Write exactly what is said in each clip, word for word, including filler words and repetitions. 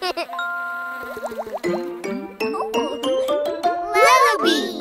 Lullaby.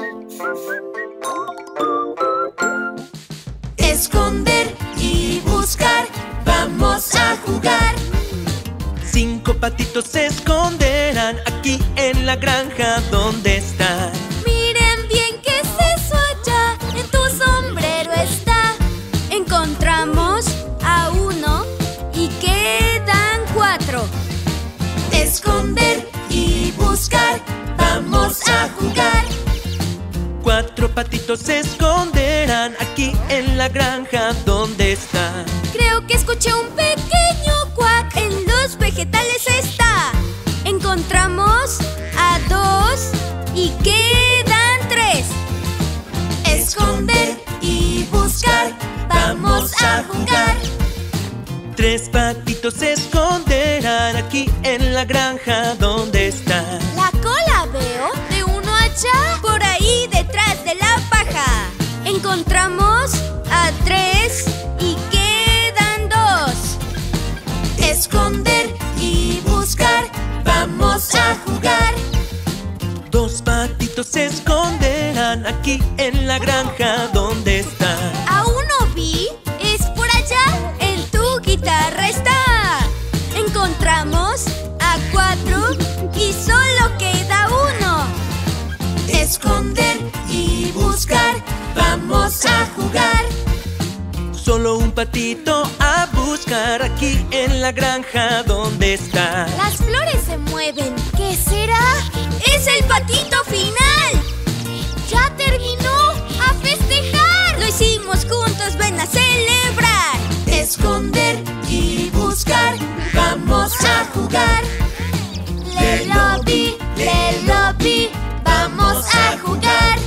Esconder y buscar, vamos a jugar. Cinco patitos se esconderán aquí en la granja donde están. Miren bien, ¿qué es eso allá? En tu sombrero está. Encontramos a uno y quedan cuatro. Esconder y buscar, vamos a jugar. Cuatro patitos se esconderán aquí en la granja donde están. Creo que escuché un pequeño cuac. En los vegetales está. Encontramos a dos y quedan tres. Esconder y buscar, vamos a jugar. Tres patitos se esconderán aquí en la granja donde están. La cola veo de uno allá, por ahí detrás de la paja. Encontramos a tres y quedan dos. Esconder y buscar, vamos a jugar. Dos patitos se esconderán aquí en la granja donde están. A uno vi, es por allá, en tu guitarra está. Encontramos a cuatro y solo queda uno. Esconder y buscar, vamos a jugar. Solo un patito a buscar aquí en la granja donde está. Las flores se mueven, ¿qué será? ¡Es el patito final! ¡Ya terminó! ¡A festejar! ¡Lo hicimos juntos! ¡Ven a celebrar! Esconder y buscar, vamos a jugar. Le lobby, le lobby, vamos a jugar.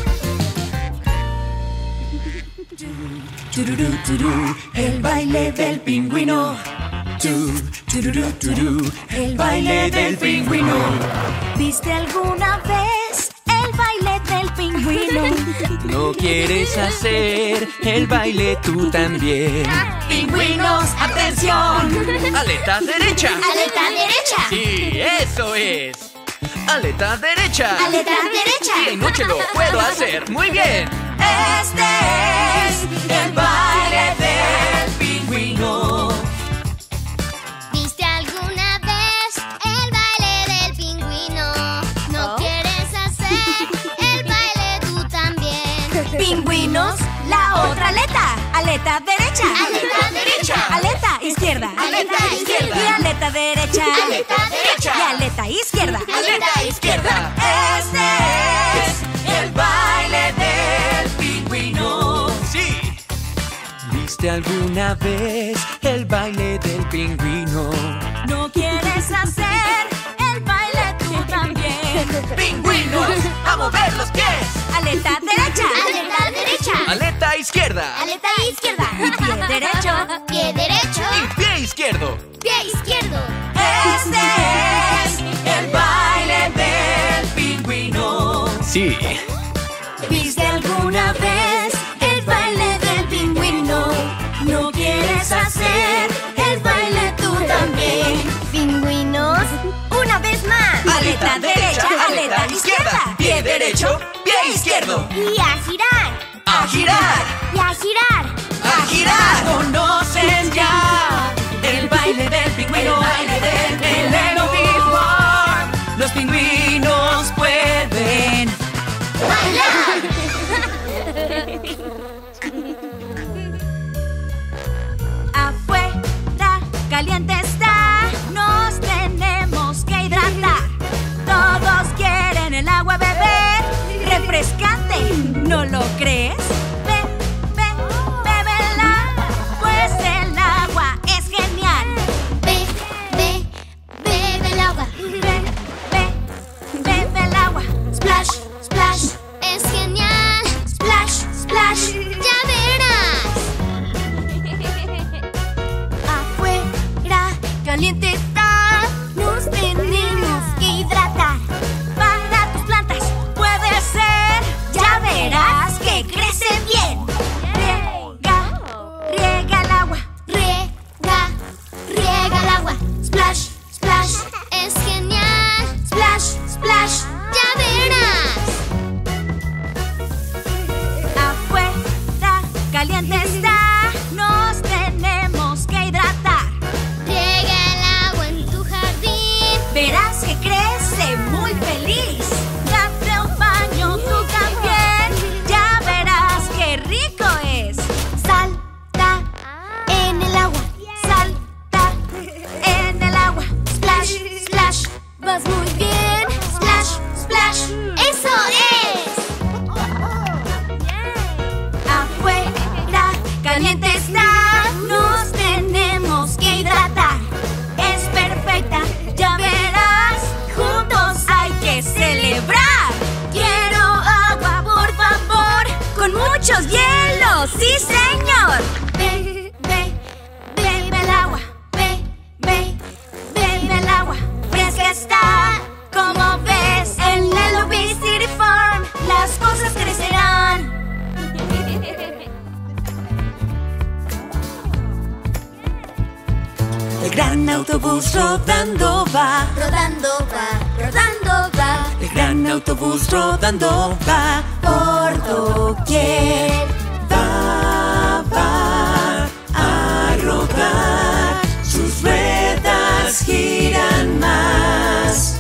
Tururú, turú, el baile del pingüino. Tu, tururú, turú, el baile del pingüino. ¿Viste alguna vez el baile del pingüino? ¿No quieres hacer el baile tú también? ¡Pingüinos, atención! ¡Aleta derecha! ¡Aleta derecha! ¡Sí, eso es! ¡Aleta derecha! ¡Aleta derecha! ¡Y noche lo puedo hacer! ¡Muy bien! Este es el baile del pingüino. ¿Viste alguna vez el baile del pingüino? ¿No quieres hacer el baile tú también? Pingüinos, la otra aleta. Aleta derecha. Aleta derecha. Aleta izquierda. Aleta izquierda. Y aleta derecha. Aleta derecha. Y aleta izquierda. Aleta izquierda. Este es el baile del pingüino. ¡Sí! ¿Viste alguna vez el baile del pingüino? ¿No quieres hacer el baile tú también? ¡Pingüinos! ¡A mover los pies! Aleta derecha. Aleta derecha. Aleta izquierda. Aleta izquierda. Y pie derecho. Pie derecho. Y pie izquierdo. Pie izquierdo. Este es el baile del pingüino. Sí. ¿Viste alguna vez el baile del pingüino? ¿No quieres hacer el baile tú también? Pingüinos. Una vez más. Aleta derecha, aleta izquierda. Pie derecho, pie izquierdo. Y a girar. ¡A girar! Y a girar. ¡A girar! ¿Conocen ya el baile del pingüino? El baile del pingüino. Los pingüinos pueden ¡Bailar! afuera, caliente está. Nos tenemos que hidratar. Todos quieren el agua beber. Refrescante, ¿no lo crees? Ve, ve, bébela, pues el agua es genial. Ve, ve, bebe el agua. Ve, ve, bebe el agua. Splash, splash. Es genial. Splash, splash. Ya verás. Afuera, caliente está. Nos tenemos que hidratar. Para tus plantas puede ser. Ya verás que crecen bien. Riega, riega el agua. Riega, riega el agua. Splash, splash. Es genial. verás que crece muy feliz. Date un baño tú también, ya verás qué rico es. Salta en el agua, salta en el agua. Splash, splash, vas muy bien. Splash, splash, ¡Eso es! afuera caliente está, nos tenemos que hidratar. Es perfecta, ya verás, juntos hay que celebrar. Quiero agua, por favor, con muchos hielos, sí señor. Ve, ve, bebe el agua, ve, ve, bebe el agua. Fresca está, como ves, en el Lobby City Farm las cosas crecerán. El gran autobús rodando va, Rodando va, rodando va. el gran autobús rodando va, Por doquier va, va a rodar, sus ruedas giran más.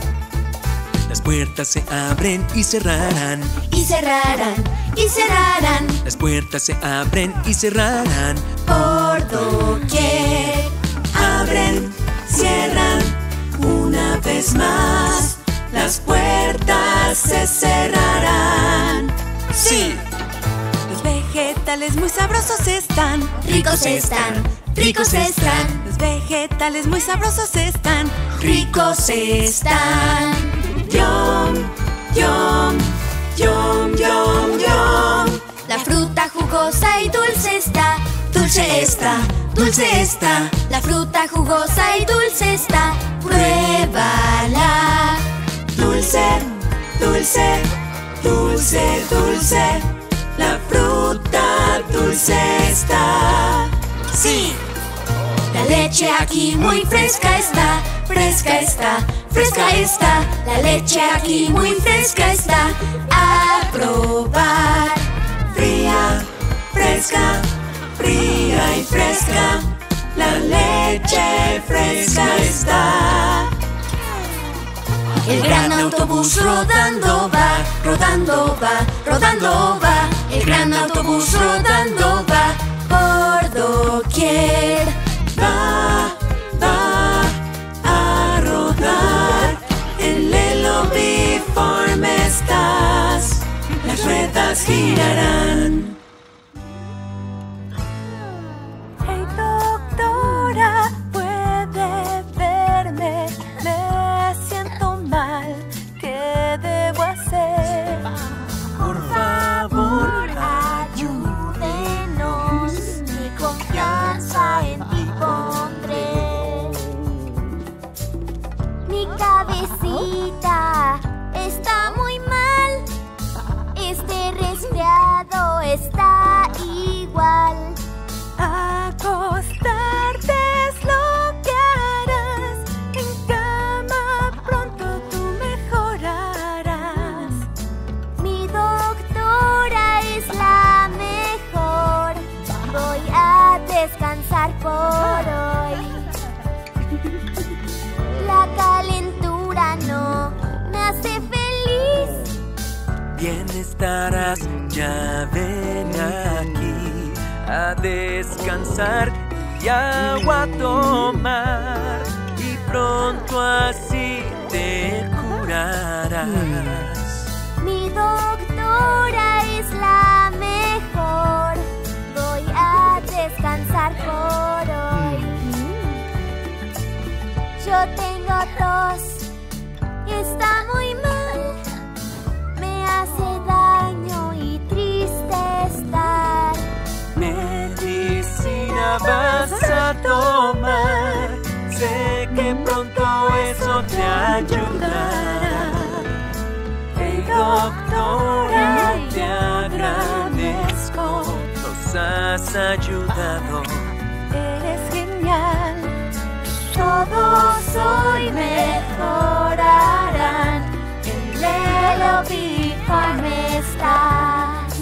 Las puertas se abren y cerrarán, y cerrarán, y cerrarán. las puertas se abren y cerrarán, Por doquier abren, cierran, una vez más, las puertas se cerrarán. Sí. Los vegetales muy sabrosos están, Ricos están, ricos están. los vegetales muy sabrosos están, ricos están. yum, yum, yum, yum, yum. La fruta jugosa y dulce está. Dulce está, dulce está, La fruta jugosa y dulce está. Pruébala. dulce, dulce, dulce, dulce. La fruta dulce está. Sí. La leche aquí muy fresca está, fresca está, fresca está. La leche aquí muy fresca está. A probar. Fría, fresca, fría y fresca. La leche fresca está. El gran autobús rodando va, rodando va, rodando va. El gran autobús rodando va, por doquier. Va, va a rodar. En el Lobby Farm estás. Las ruedas girarán. Hey doctora, ¿puede verme? Me siento mal, ¿qué debo hacer? Por favor, Ayúdenos, mi confianza en ti pondré. Mi cabecita está muy mal. Este resfriado está igual. Acostarte es lo que harás. En cama pronto tú mejorarás. Mi doctora es la mejor. Voy a descansar por hoy. La calentura no me hace feliz. bien estarás. Ya ven aquí a descansar y agua a tomar. Y pronto así te curarás. Mi doctora es la mejor. Voy a descansar por hoy. Yo tengo tos, está muy mal. Me hace daño y triste estar. Medicina vas a tomar. Sé que pronto eso te ayudará. Hey doctora, te agradezco. Nos has ayudado. Eres genial. Todos hoy mejorarán. En Lobby Farm estás.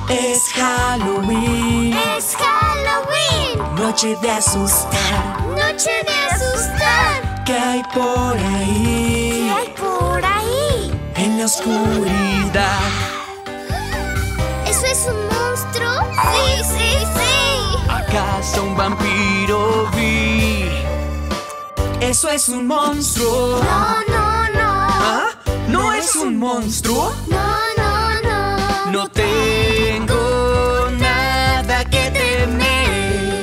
Es Halloween. Es Halloween. Noche de asustar. Noche de asustar. ¿Qué hay por ¿Qué ahí? hay por ahí? En la oscuridad. ¿Eso es un monstruo? Sí, sí, sí. ¿Acaso un vampiro vi? Eso es un monstruo. No, no, no. ¿Ah? ¿No es un monstruo? No, no, no. No tengo nada que temer.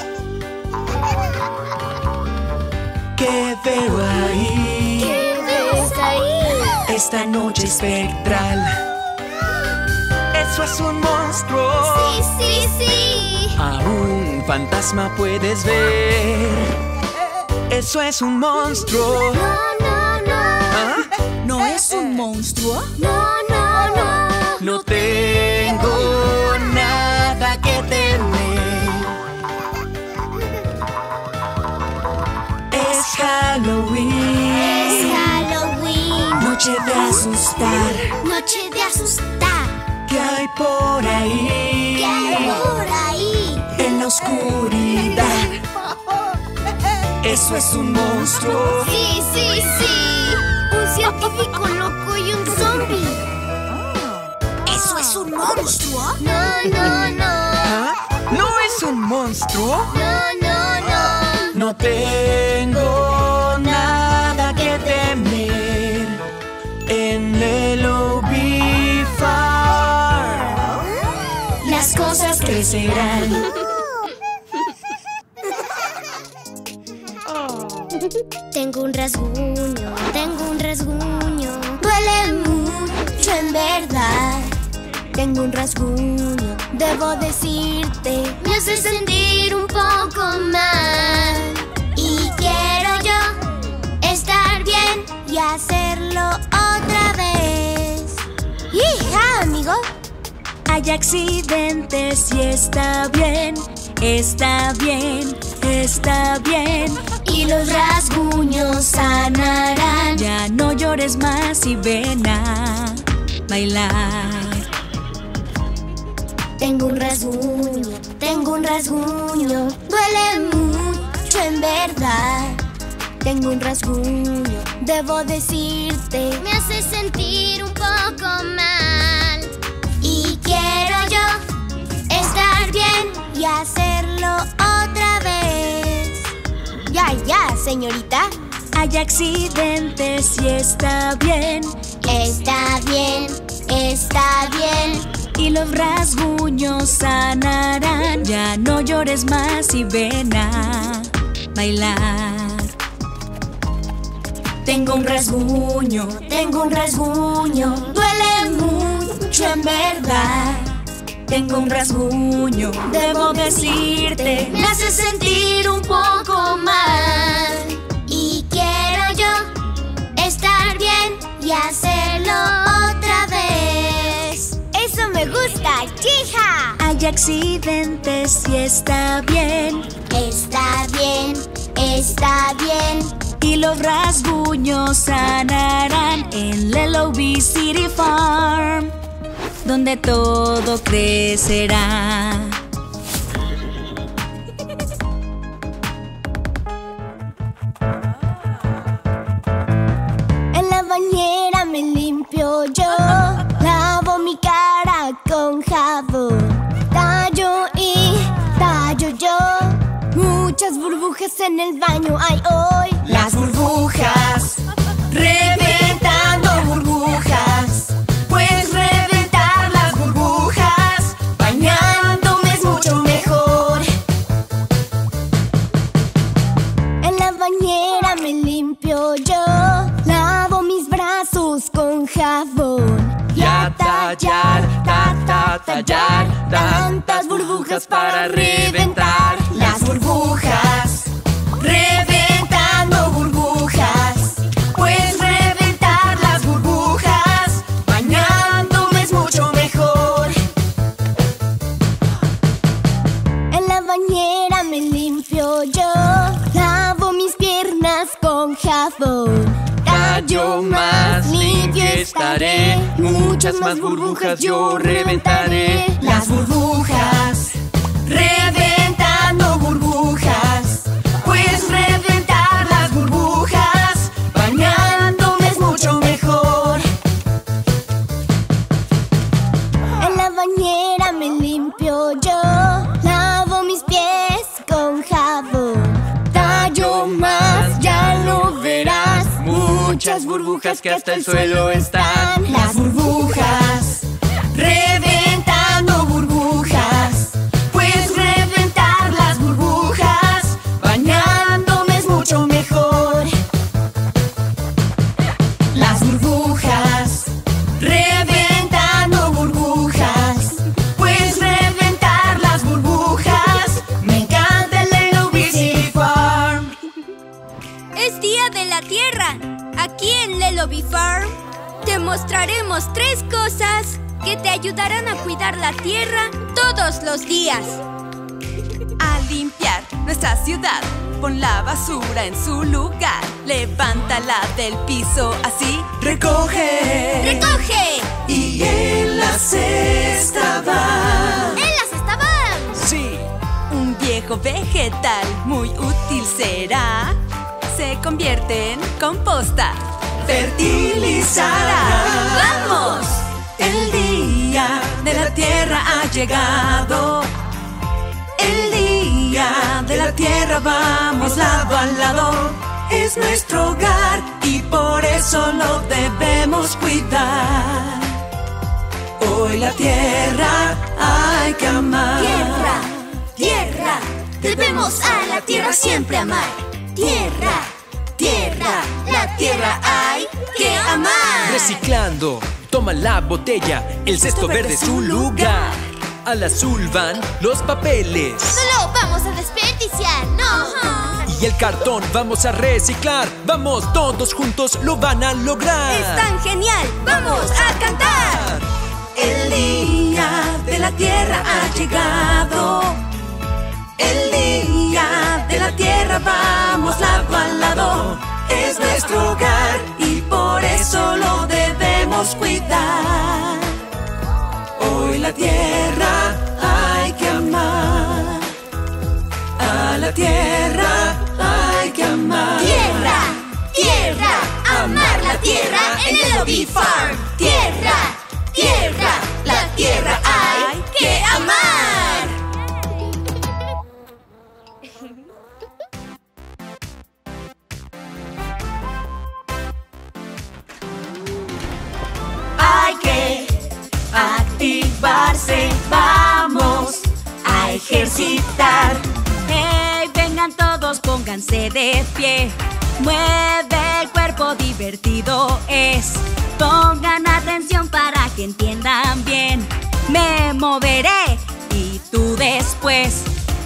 ¿Qué veo ahí? ¿Qué ves ahí? Esta noche espectral. Eso es un monstruo. Sí, sí, sí. A un fantasma puedes ver. Eso es un monstruo. No, no, no. ¿Ah? ¿No es un monstruo? No, no, no. No tengo nada que temer. Es Halloween. Es Halloween. Noche de asustar. Noche de asustar. ¿Qué hay por ahí? ¿Qué hay por ahí? En la oscuridad. Eso es un monstruo. Sí, sí, sí. Un científico loco y un zombie. ¿Eso es un monstruo? No, no, no. ¿Ah? ¿No es un monstruo? No, no, no. No tengo nada que temer en el Obi Farm. Las cosas crecerán. Tengo un rasguño, tengo un rasguño. Duele mucho en verdad. Tengo un rasguño, debo decirte. Me hace sentir un poco mal. Y quiero yo estar bien y hacerlo otra vez. ¡Hija, amigo! Hay accidentes y está bien, está bien, está bien. Y los rasguños sanarán. Ya no llores más y ven a bailar. Tengo un rasguño, tengo un rasguño. Duele mucho en verdad. Tengo un rasguño, debo decirte. Me hace sentir un poco mal. Y quiero yo estar bien y hacerlo otra vez. Ya, ya, señorita. Hay accidentes y está bien, Está bien, está bien. y los rasguños sanarán. Ya no llores más y ven a bailar. Tengo un rasguño, tengo un rasguño. Duele mucho en verdad. Tengo un rasguño, debo decirte. Me hace sentir un poco mal. Y quiero yo estar bien y hacerlo otra vez. Eso me gusta, chija. Hay accidentes y está bien, Está bien, está bien. y los rasguños sanarán en Lelo B City Farm, donde todo crecerá. En la bañera me limpio yo, lavo mi cara con jabón, tallo y tallo yo. Muchas burbujas en el baño hay hoy. Las burbujas, reventando burbujas. Puedes reventar las burbujas. Bañándome es mucho mejor. En la bañera me limpio yo, lavo mis brazos con jabón. Y a tallar, ta, ta, tallar. Tantas burbujas para reventar. Las burbujas, reventando burbujas. Puedes reventar las burbujas. Bañándome es mucho mejor. En la bañera me limpio yo, lavo mis piernas con jabón. Tallo más limpio estaré, mucho muchas más burbujas yo reventaré. Las burbujas, reventando burbujas. Pues reventar las burbujas bañándome es mucho mejor. En la bañera me limpio yo, lavo mis pies con jabón. Tallo más, ya lo verás, Muchas burbujas que hasta el suelo están. las burbujas, reventando burbujas. Pues reventar las burbujas bañándome es mucho mejor. Las burbujas, reventando burbujas. Pues reventar las burbujas. Me encanta el Little Busy Farm. Es Día de la Tierra. Aquí en Lelo Bee Farm te mostraremos tres cosas que te ayudarán a cuidar la tierra todos los días. A limpiar nuestra ciudad, pon la basura en su lugar. Levántala del piso así. Recoge ¡Recoge! y en la cesta va. ¡En la cesta van! Sí, un viejo vegetal muy útil será. Se convierte en composta. Fertilizará. ¡Vamos! El día de la tierra ha llegado. El día de la tierra, vamos lado a lado. Es nuestro hogar y por eso lo debemos cuidar. Hoy la tierra hay que amar. Tierra, tierra, debemos a la tierra siempre amar. Tierra, tierra, la tierra hay que amar. Reciclando, toma la botella, el cesto verde es su lugar. Al azul van los papeles No lo vamos a desperdiciar, no. y el cartón vamos a reciclar. Vamos, todos juntos lo van a lograr. ¡Es tan genial! ¡Vamos a cantar! El día de la tierra ha llegado. El día de la tierra, vamos lado a lado. Es nuestro hogar y por eso lo debemos cuidar. Hoy la tierra hay que amar. A la tierra hay que amar. Tierra, tierra, amar la tierra en el Bee Farm. Tierra, tierra, la tierra hay que amar. Hay que activarse, vamos a ejercitar. ¡Hey! Vengan todos, pónganse de pie. Mueve el cuerpo, divertido es. Pongan atención para que entiendan bien. Me moveré y tú después.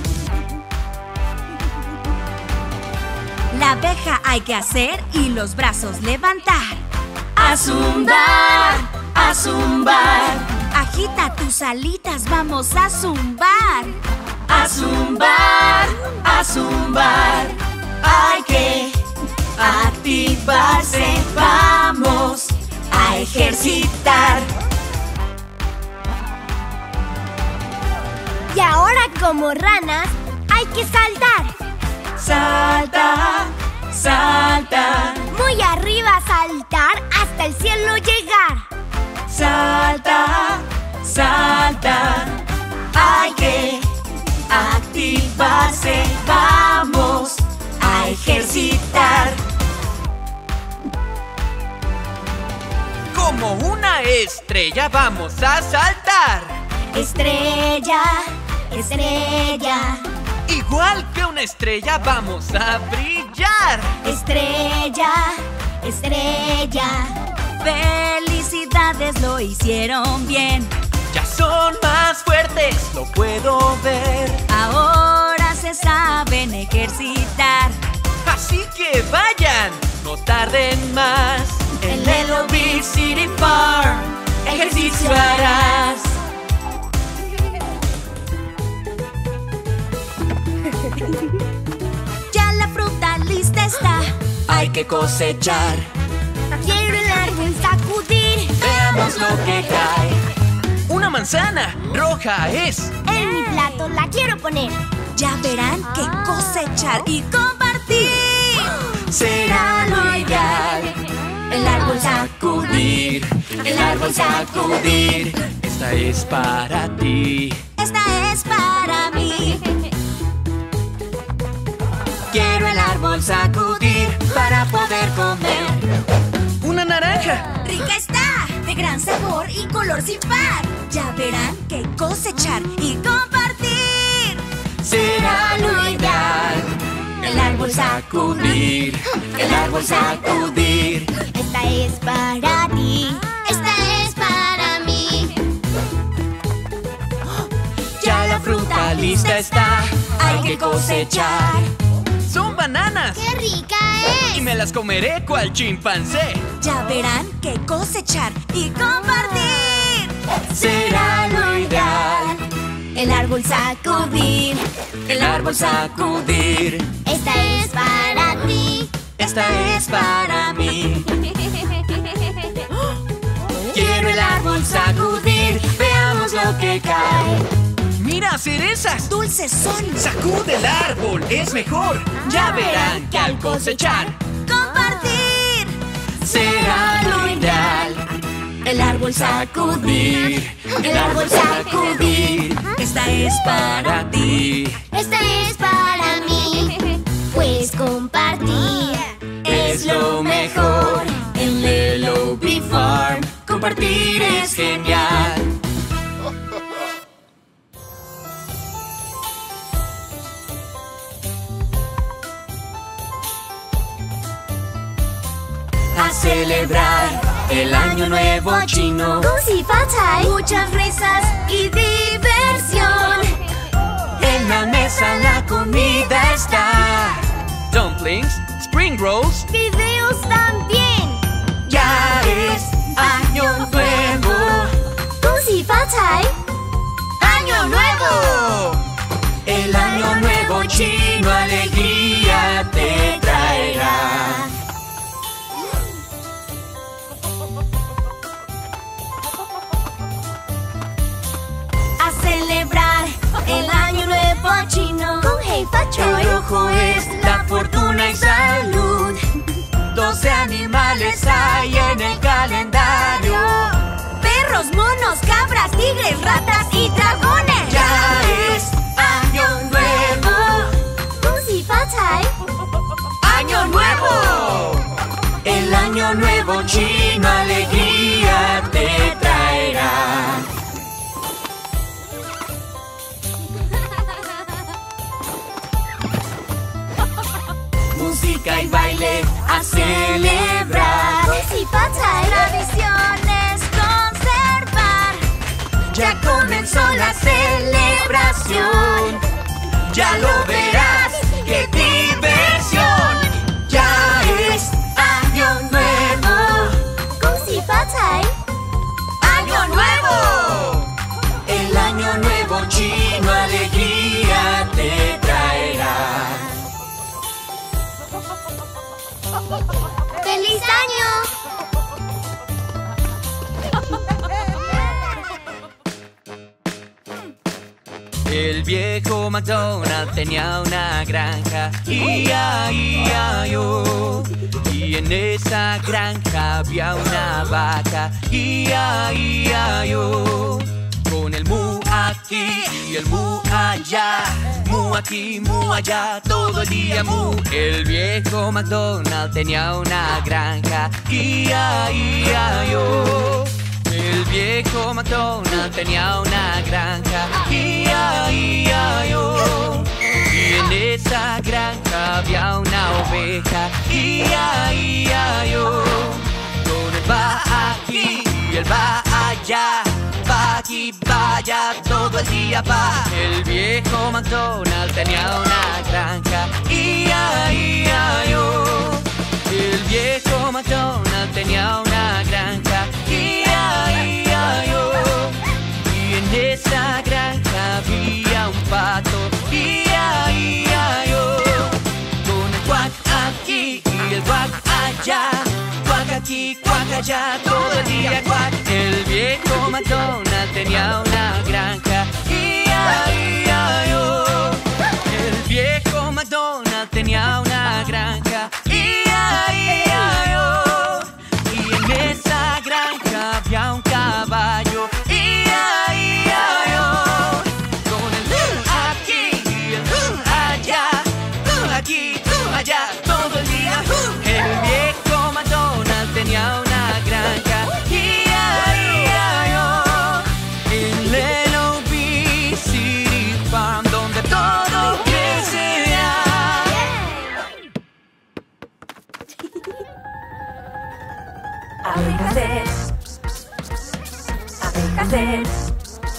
La abeja hay que hacer y los brazos levantar. A zumbar, a zumbar, Agita tus alitas, vamos a zumbar. a zumbar, a zumbar. Hay que activarse, vamos a ejercitar. Y ahora como ranas hay que saltar. Salta, salta, Muy arriba saltar hasta el cielo llegar. salta, salta. Hay que activarse, vamos a ejercitar. Como una estrella vamos a saltar. Estrella, estrella, Igual que una estrella vamos a brillar. estrella, estrella. Felicidades, lo hicieron bien. Ya son más fuertes, lo puedo ver. Ahora se saben ejercitar. Así que vayan, no tarden más. En Little Bee City Farm, ejercicio harás. Ya la fruta lista está. Hay que cosechar. Quiero el árbol sacudir. Veamos veamos lo que cae. ¡Una manzana! ¡Roja es! En mi plato la quiero poner. Ya verán que cosechar y compartir Será lo ideal. El árbol sacudir, el árbol sacudir. Esta es para ti. Esta es para mí. Quiero el árbol sacudir para poder comer. ¡Una naranja! Rica está, de gran sabor y color sin par. Ya verán que cosechar y compartir Será lo ideal. El árbol sacudir, el árbol sacudir. Esta es para ti. Esta es para mí. Ya la fruta lista está, hay que cosechar. ¡Son bananas! ¡Qué rica Y es! me las comeré cual chimpancé. Ya verán que cosechar y compartir Será lo ideal. el árbol sacudir. El árbol sacudir. Esta es para ti. Esta es para mí. Quiero el árbol sacudir. Veamos lo que cae. ¡Mira, cerezas! Dulces son. ¡Sacude el árbol! ¡Es mejor! Ya verán que al cosechar Compartir será lo ideal. El árbol sacudir, el árbol sacudir. esta es para ti. Esta es para mí. Pues compartir Es lo mejor en el L O B Farm. Compartir es genial. A celebrar el año nuevo chino. Muchas risas y diversión. En la mesa la comida está. Dumplings, spring rolls. videos también. Ya es año nuevo. ¡Año nuevo! El año nuevo chino alegría te traerá. A celebrar el año nuevo chino. El rojo es la fortuna y salud. Doce animales hay en el calendario. Perros, monos, cabras, tigres, ratas y dragones. Ya es año nuevo. ¡Año nuevo! El año nuevo chino alegría te traerá. Música y baile a celebrar. Tradiciones conservar. Ya comenzó la celebración. Ya lo verás, qué diversión. Ya es año nuevo. ¡Año nuevo! El año nuevo chino alegría te traerá. ¡Feliz año! El viejo McDonald tenía una granja, I A I A O. Y en esa granja había una vaca, I A I A O. Con el mu aquí y el mu allá, mu aquí, mu allá, todo el día mu. El viejo McDonald tenía una granja, I A I A O. El viejo McDonald tenía una granja, I A I A O. Y en esa granja había una oveja, I A I A O. Con el va aquí y el va allá, va aquí, va allá, todo el día va. El viejo McDonald tenía una granja, I A I A O. El viejo McDonald tenía una granja, I A I A O. Y en esa granja había un pato, I A I A O. Con el cuac aquí y el cuac allá, cuac aquí, cuac allá, todo el día cuac. El viejo McDonald tenía una granja. ¡I A I A O! El viejo McDonald tenía una granja. ¡I A I A O! Y en esa granja había un caballo. ¡I A I A O! Con el uh aquí y el uh allá, uh aquí, uh allá, todo el día. Uh. El viejo McDonald tenía una granja. ¡I A I A O! En el O B City Farm, donde todo crecerá. Abejas, abejas,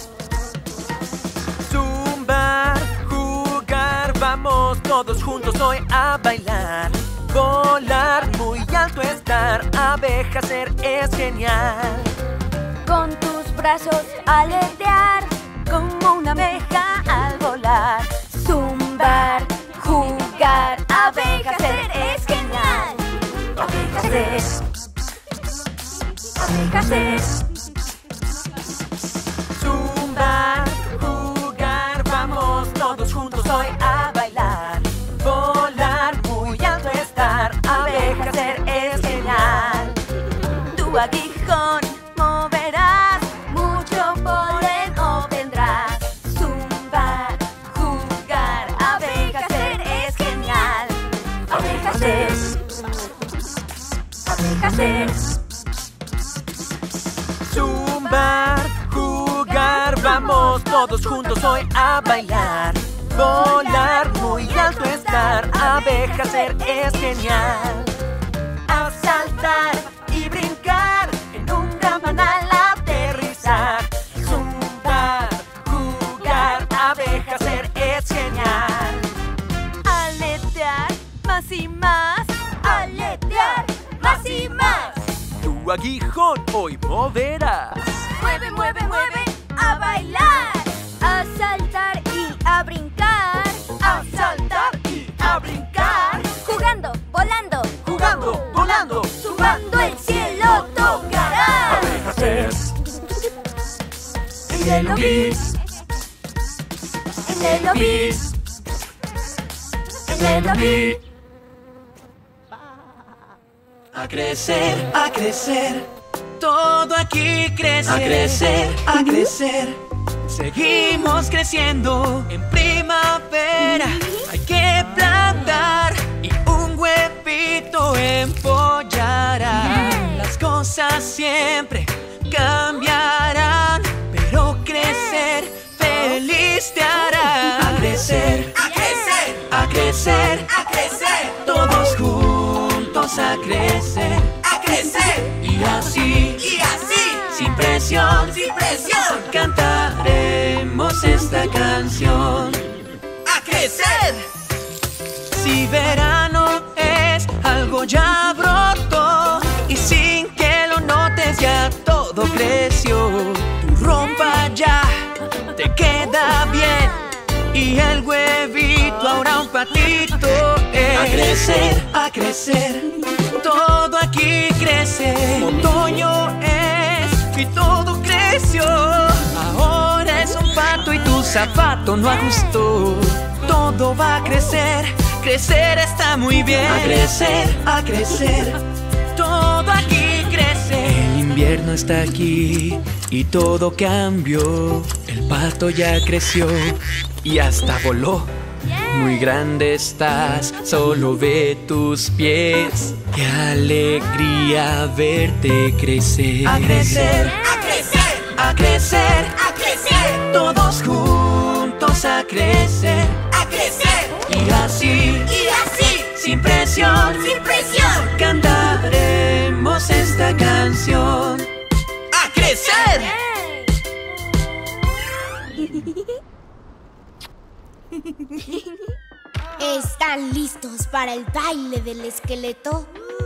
Zumbar, jugar, vamos todos juntos hoy a bailar. Volar, muy alto estar, abeja ser es genial. con tus brazos aletear, como una abeja al volar. Zumbar, jugar, abeja ser es genial. Abeja ser, abeja ser. Zumbar, jugar, vamos todos juntos hoy a bailar. Volar, muy alto estar, abeja ser es genial. Tu aguijón moverás, mucho polen obtendrás. Zumbar, jugar, abeja ser es genial. Abeja ser, abeja ser. Zumbar, jugar, vamos todos juntos hoy a bailar. Volar, muy alto estar, abeja ser es genial. A saltar y brincar, en un ramanal aterrizar. Zumbar, jugar, abeja ser es genial. Aletear, más y más. Aletear, más y más. Tu aguijón hoy moverás. Mueve, mueve, mueve, a bailar. A saltar y a brincar. A saltar y a brincar. Jugando, volando, Jugando, volando, zumbando el cielo tocará. abeja ser. En el obis, en el obis, en el obis. A crecer, a crecer, todo aquí crece. A crecer, a crecer, seguimos creciendo. En primavera hay que plantar y un huevito empollará. Las cosas siempre cambiarán, pero crecer feliz te hará. A crecer, a crecer, a crecer, a crecer, todos juntos a crecer, a crecer, y así, y así, sin presión, sin presión, cantaremos esta canción. A crecer. Si verano es algo ya brotó y sin que lo notes ya todo creció. Tu ropa ya te queda bien y el huevito ahora un patito es. A crecer, a crecer, todo aquí crece. Otoño es y todo creció. Ahora es un pato y tu zapato no ajustó. Todo va a crecer, crecer está muy bien. A crecer, a crecer, todo aquí crece. El invierno está aquí y todo cambió. El pato ya creció y hasta voló. Muy grande estás, solo ve tus pies. Qué alegría verte crecer. A crecer, a crecer, a crecer, a crecer, todos juntos a crecer, a crecer, y así, y así, sin presión, sin presión, cantaremos esta canción. ¡A crecer! ¿Están listos para el baile del esqueleto?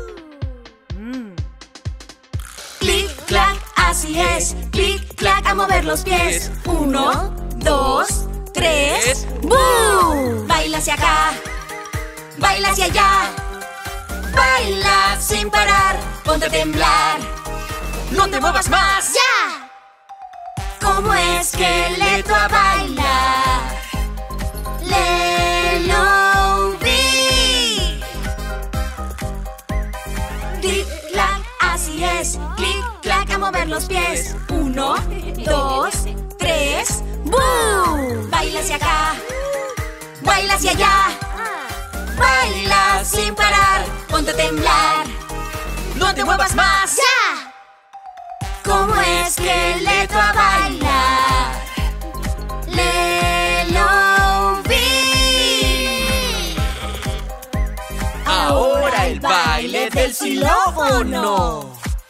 Clic, clac, así es. Clic, clac, a mover los pies. Uno, dos, tres, ¡boom! Baila hacia acá, baila hacia allá. Baila sin parar, ponte a temblar. No te muevas más. ¡Ya! como esqueleto a bailar. Le lo vi. Clic, clac, así es. Clic, clac, a mover los pies. Uno, dos, tres, ¡boom! Baila hacia acá, baila hacia allá. Baila sin parar, ponte a temblar. ¡No te muevas más! ¡Ya! Como esqueleto a bailar. Le lo vi. Ahora el baile del xilófono.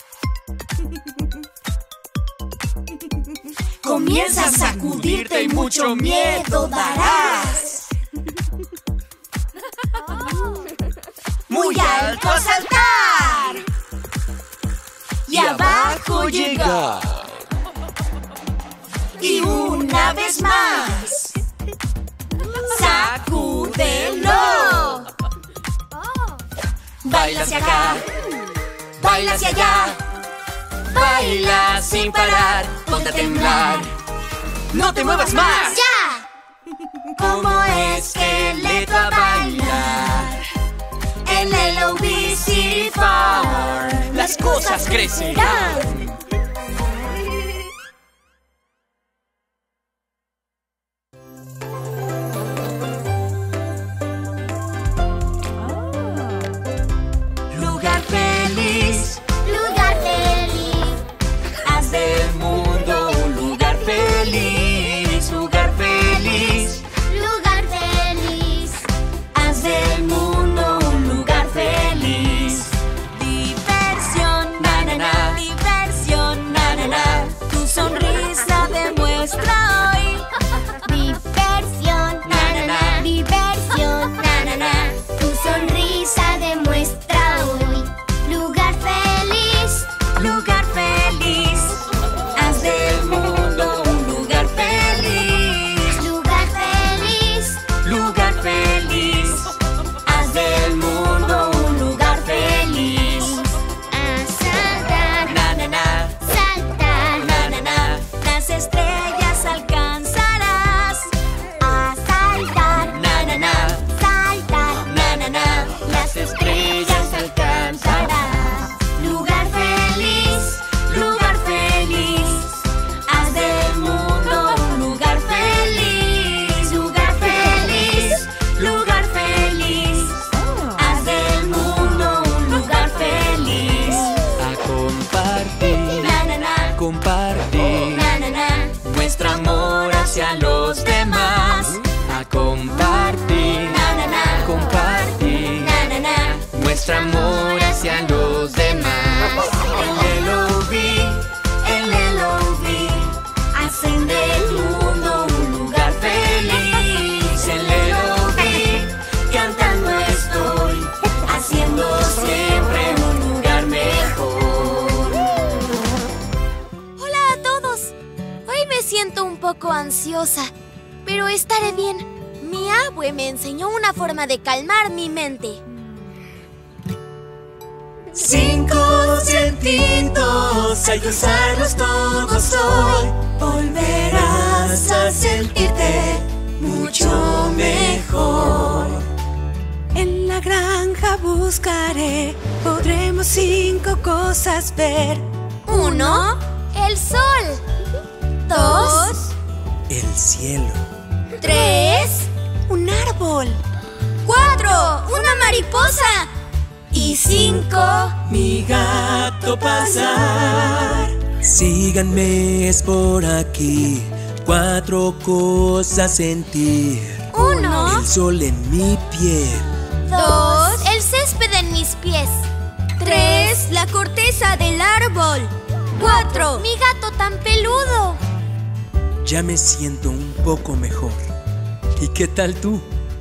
Comienza a sacudirte y mucho miedo darás. Muy alto a saltar y abajo llegar. Y una vez más, sacúdelo. Baila hacia acá, baila hacia allá. Baila sin parar, ponte a temblar. ¡No te muevas más! ¡Ya! Como esqueleto a bailar. En el L O V City Farm las cosas crecerán. Lugar feliz, Lugar feliz. haz del mundo un lugar feliz. Lugar feliz, Lugar feliz. haz del mundo un lugar feliz. Diversión, Na, na, na. diversión, Na, na, na. Tu sonrisa demuestra hoy. Diversión. Na, na, na. Diversión. Na, na, na. Tu sonrisa demuestra hoy. Lugar feliz. Lugar feliz, haz del mundo un lugar feliz. Lugar feliz. Lugar feliz, haz del mundo un lugar feliz. A saltar. Na, na, na, Saltar. na, na, na. Las estrellas alcanzarás. A saltar. Na, na, na, Saltar. na, na, na. Las estrellas alcanzarás. Lugar feliz, lugar feliz, haz del mundo un lugar feliz. Lugar feliz, lugar feliz, haz del mundo un lugar feliz. A compartir, Na, na, na. compartir Na, na, na. nuestro amor hacia los demás. A compartir, Na, na, na. compartir Na, na, na. nuestro amor hacia los demás. El L O V, el L O V, hacen del mundo un lugar feliz. El L O V, cantando estoy, haciendo siempre un lugar mejor. Hola a todos. Hoy me siento un poco ansiosa, pero estaré bien. Mi abue me enseñó una forma de calmar mi mente. Cinco sentidos, hay que usarlos todos hoy. Volverás a sentirte mucho mejor. En la granja buscaré, podremos cinco cosas ver. Uno, el sol. Dos, El cielo. tres, Un árbol. cuatro, una mariposa. Y cinco, Mi gato pasar. Síganme, es por aquí. Cuatro cosas sentir. uno, El sol en mi piel. dos, el césped en mis pies. Tres, la corteza del árbol. Cuatro, mi gato tan peludo. Ya me siento un poco mejor. ¿Y qué tal tú?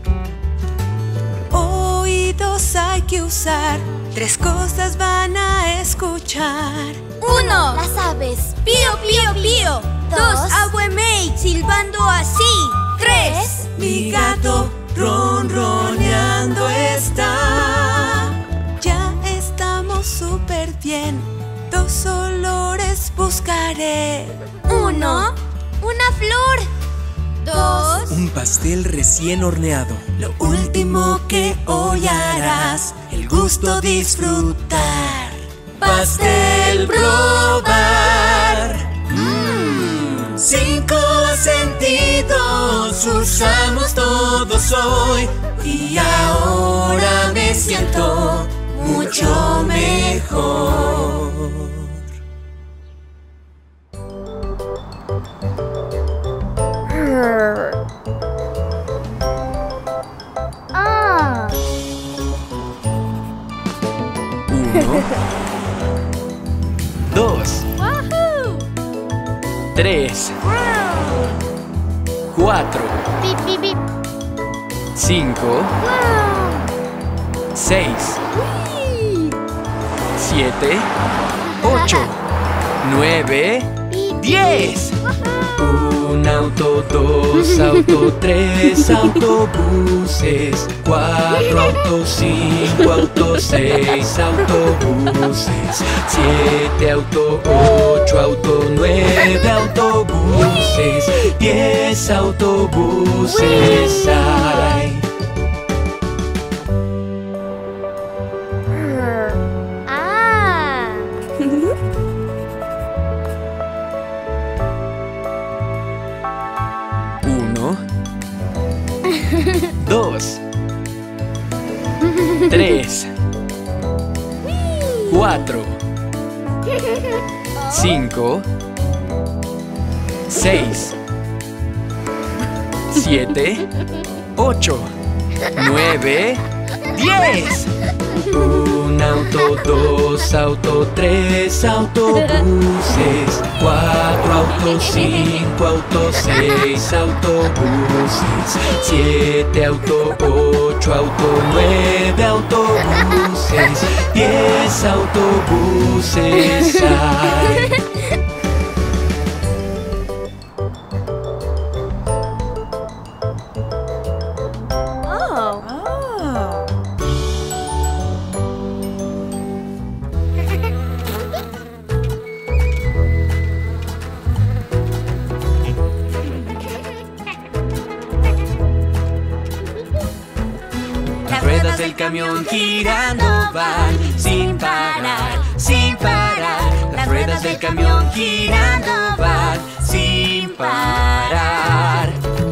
Oídos hay que usar, tres cosas van a escuchar. Uno, las aves. Pío, pío, pío. Dos, abuemei silbando así. Tres, Mi gato ronroneando está. Ya estamos súper bien, dos olores buscaré. uno, flor. Dos. Un pastel recién horneado. Lo último que hoy harás, el gusto disfrutar. Pastel probar. Mm. Cinco sentidos usamos todos hoy. Y ahora me siento mucho mejor. Ah. Uno. Dos. ¡Wahoo! Tres. Cuatro. Bip, bip, bip. Cinco. Wow. Seis. Siete. Ocho. Nueve. Diez. Un auto, dos autos, tres autobuses, cuatro autos, cinco autos, seis autobuses, siete autos, ocho autos, nueve autobuses, diez autobuses hay. Ah. Uno, dos, tres, cuatro, cinco, seis, siete, ocho, nueve, diez. Un auto, dos autos, tres autobuses, cuatro autos, cinco autos, seis autobuses, siete autos, ocho autos, nueve autobuses, diez autobuses hay. Las ruedas del camión girando van sin parar, sin parar. Las ruedas del camión girando van sin parar.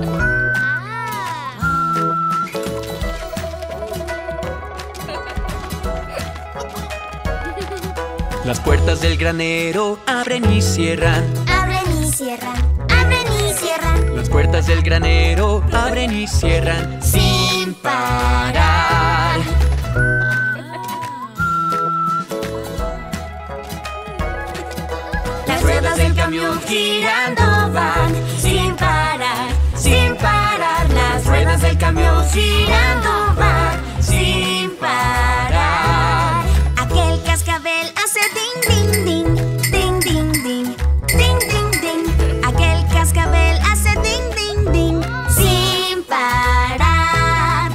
Las puertas del granero abren y cierran. Abren y cierran, abren y cierran. Las puertas del granero abren y cierran sin parar. Las ruedas del camión girando van sin parar, sin parar. Las ruedas del camión girando van sin parar. Aquel cascabel hace ding, ding, ding, ding, ding, ding, ding, ding, ding. Aquel cascabel hace ding, ding, ding, sin parar.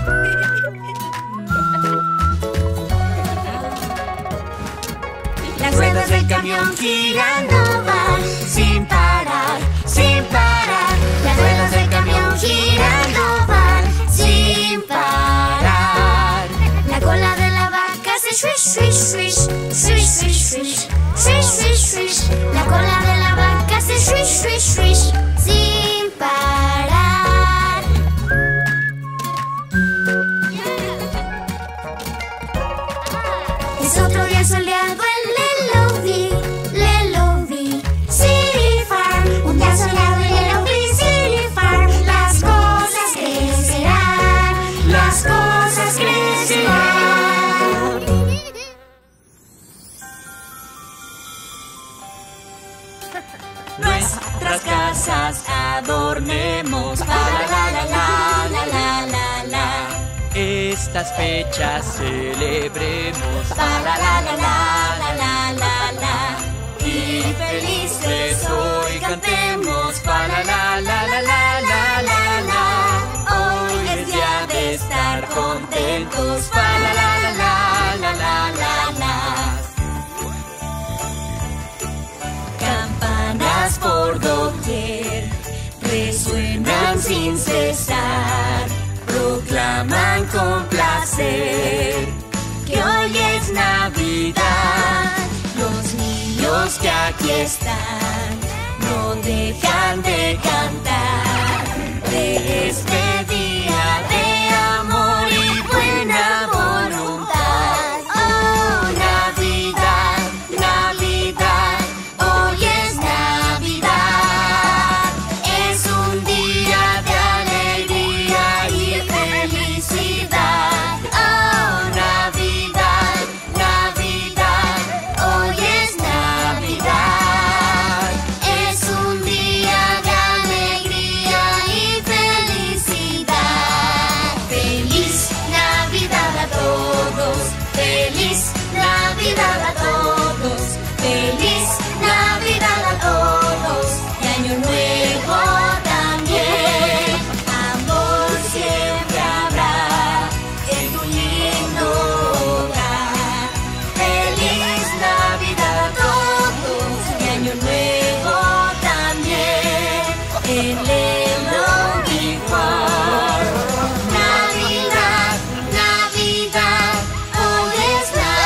Las ruedas del camión girando van sin parar, sin parar. Las ruedas del camión girando van sin parar. La cola de la vaca hace swish, swish, swish, swish, swish, swish, swish, swish, swish. La cola de la vaca hace swish, swish, swish, sin parar. Es otro día soleado en Lelovie, Lelovie City Farm. Un día soleado en Lelovie City Farm. Las cosas crecerán, las cosas crecerán. Nuestras casas adornemos, la la la la la la la la. Estas fechas celebremos. La la la la la la la la la. Y felices hoy cantemos, fa la la la la la la la la. Hoy es día de estar contentos, fa la la la la la la la la. Campanas por doquier, resuenan sin cesar, proclaman con placer que hoy es Navidad. Los niños que aquí están no dejan de cantar de este día de amor y buena voluntad. Oh, Navidad, Navidad, hoy es Navidad. Es un día de alegría y felicidad. Oh, Navidad, Navidad, hoy es Navidad. Es un día de alegría y felicidad. Feliz Navidad a todos, feliz Navidad a todos, feliz Navidad a todos y Año Nuevo también. Amor siempre habrá en tu lindo hogar. Feliz Navidad a todos y Año Nuevo también en el Lonely Farm. Navidad, Navidad, hoy es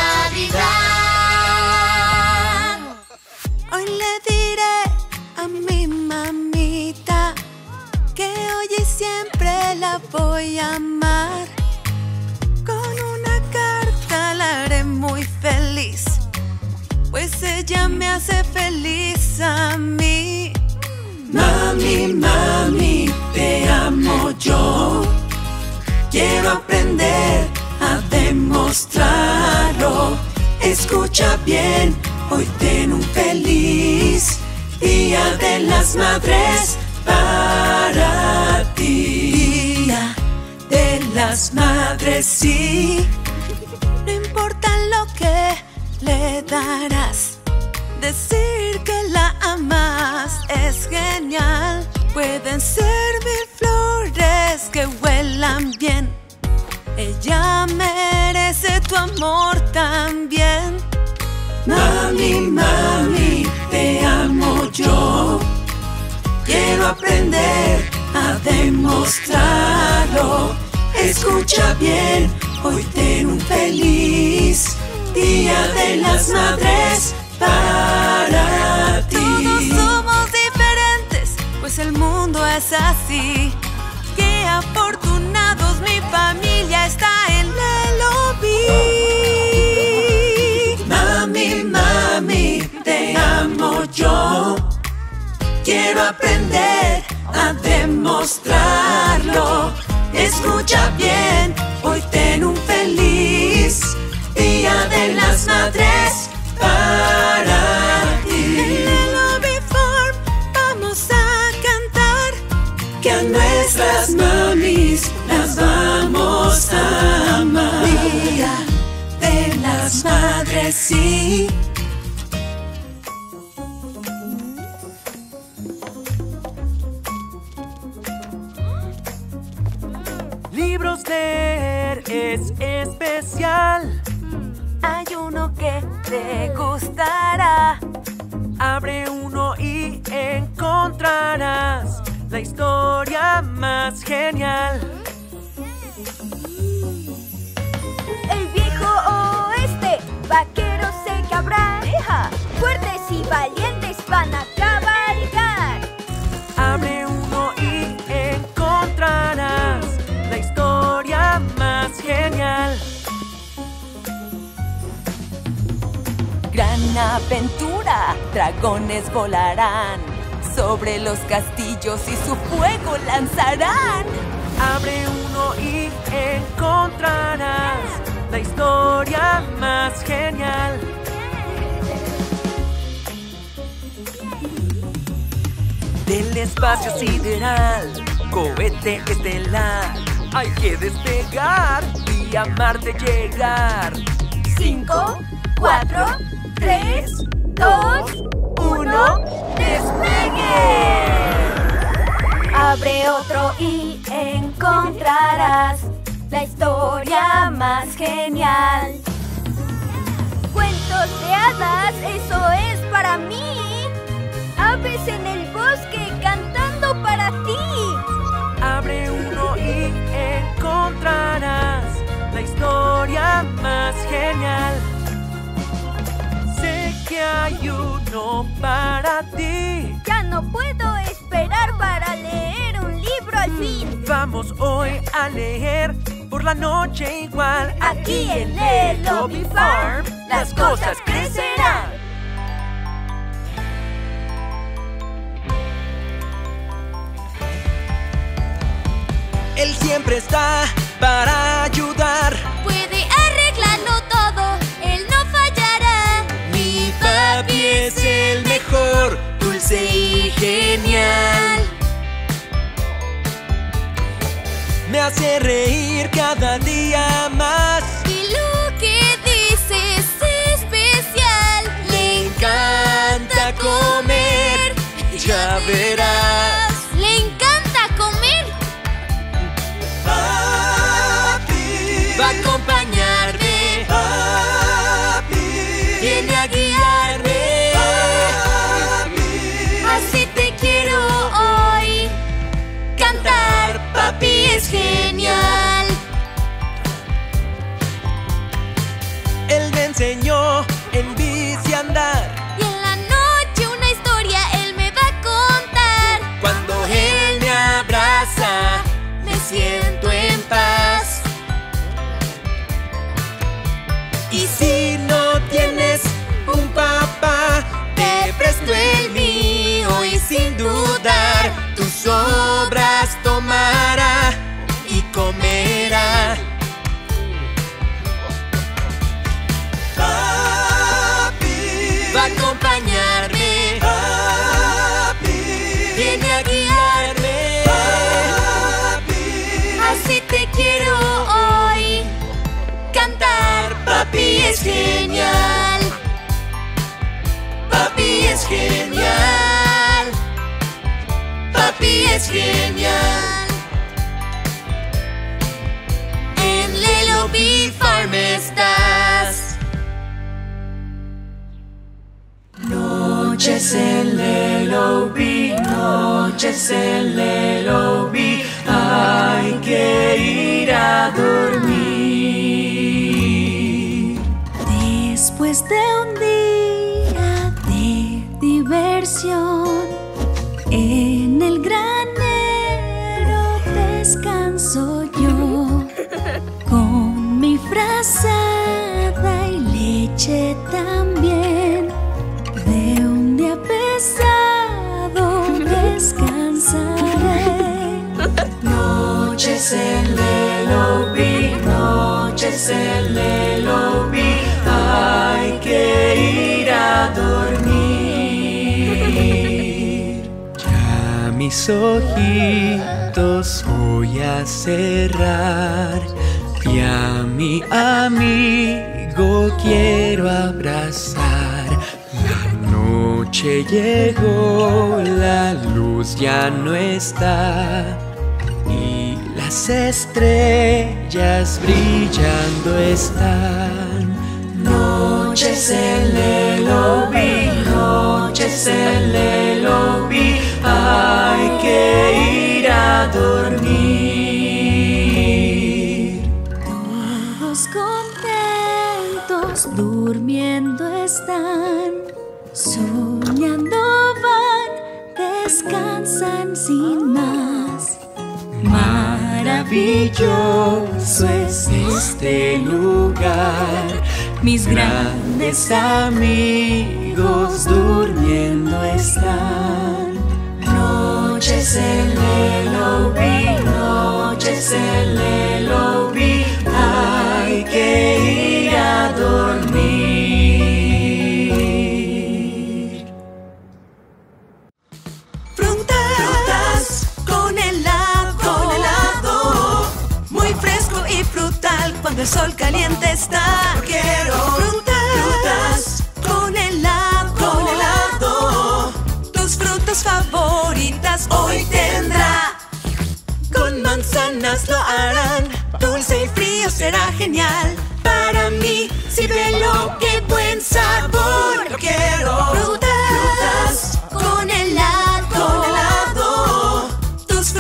Navidad. Hoy le diré a mi mamita que hoy y siempre la voy a amar. Con una carta la haré muy feliz, pues ella me hace feliz a mí. Mami, mami, te amo yo. Quiero aprender a demostrarlo. Escucha bien, hoy ten un feliz Día de las Madres para ti. Día de las Madres, sí. No importa lo que le darás, decir que la amas es genial. Pueden servir flores que huelan bien, ella merece tu amor también. Mami, mami, te amo yo. Quiero aprender a demostrarlo. Escucha bien, hoy ten un feliz Día de las Madres para ti. Todos somos diferentes, pues el mundo es así. Qué afortunados, mi familia está en el lobby. Mami, mami, te amo yo. Quiero aprender a demostrarlo. Escucha bien, hoy ten un feliz Día de las Madres para ti. En el lobby farm vamos a cantar Que a nuestras mamis las vamos a amar. Día de las Madres, sí. Libros leer es especial. Hay uno que te gustará. Abre uno y encontrarás la historia más genial. El viejo oeste, vaqueros se cabrán. Fuertes y valientes van a cabalgar. Abre uno y encontrarás la historia más genial. Gran aventura, dragones volarán, sobre los castillos y su fuego lanzarán. Abre uno y encontrarás la historia más genial. Del espacio sideral, cohete estelar, hay que despegar y a Marte llegar. Cinco, cuatro, tres, dos, uno, ¡despegue! Abre otro y encontrarás la historia más genial. Cuentos de hadas, eso es para mí. Aves en el bosque cantando algo para ti. Abre uno y encontrarás la historia más genial. Sé que hay uno para ti. Ya no puedo esperar para leer un libro al fin. Vamos hoy a leer por la noche igual. Aquí en Lelobi Farm las cosas crecerán. Él siempre está para ayudar. Puede arreglarlo todo, él no fallará. Mi papi es el mejor, dulce y genial. Me hace reír cada día más. Y lo que dice es especial. Le encanta comer, ya verás. Le encanta comer. Papi va a acompañarme. Papi viene a guiarme. Papi, Así te quiero hoy. cantar, papi es genial. Él me enseñó en bici a andar. Y en la noche una historia él me va a contar. Cuando él me abraza, me siento en paz. Y si no tienes un papá, te presto el mío y sin dudar tus sobras tomará y comerá. Papi va a acompañarme. Papi viene a guiarme. Papi, Así te quiero hoy. cantar, papi es genial. Papi es genial. Papi es genial. En Lelobi Farm estás. Noches en Lelobi, noches en Lelobi, hay que ir a dormir. Después de un día de diversión, en el granero descanso yo, con mi frazada y leche también. De un día pesado descansaré. Noches en Lelobi, noches en Lelobi, hay que ir a dormir. Ya mis ojitos voy a cerrar y a mi amigo quiero abrazar. La noche llegó, la luz ya no está y las estrellas brillando están. Noches en Lelobi, noches en Lelobi, hay que ir a dormir. Todos contentos durmiendo están, soñando van, descansan sin más. Maravilloso es este lugar, mis grandes amigos durmiendo están. Noches en Lelobi, noches en Lelobi, hay que ir a dormir. Frutas con helado, con helado, muy fresco y frutal cuando el sol caliente está. Quiero frutas, frutas con helado, con helado, tus frutas favoritas hoy tendrá. Con manzanas lo harán, dulce y frío será genial. Para mí, si velo, qué buen sabor. Lo quiero. Frutas, frutas con helado, con helado,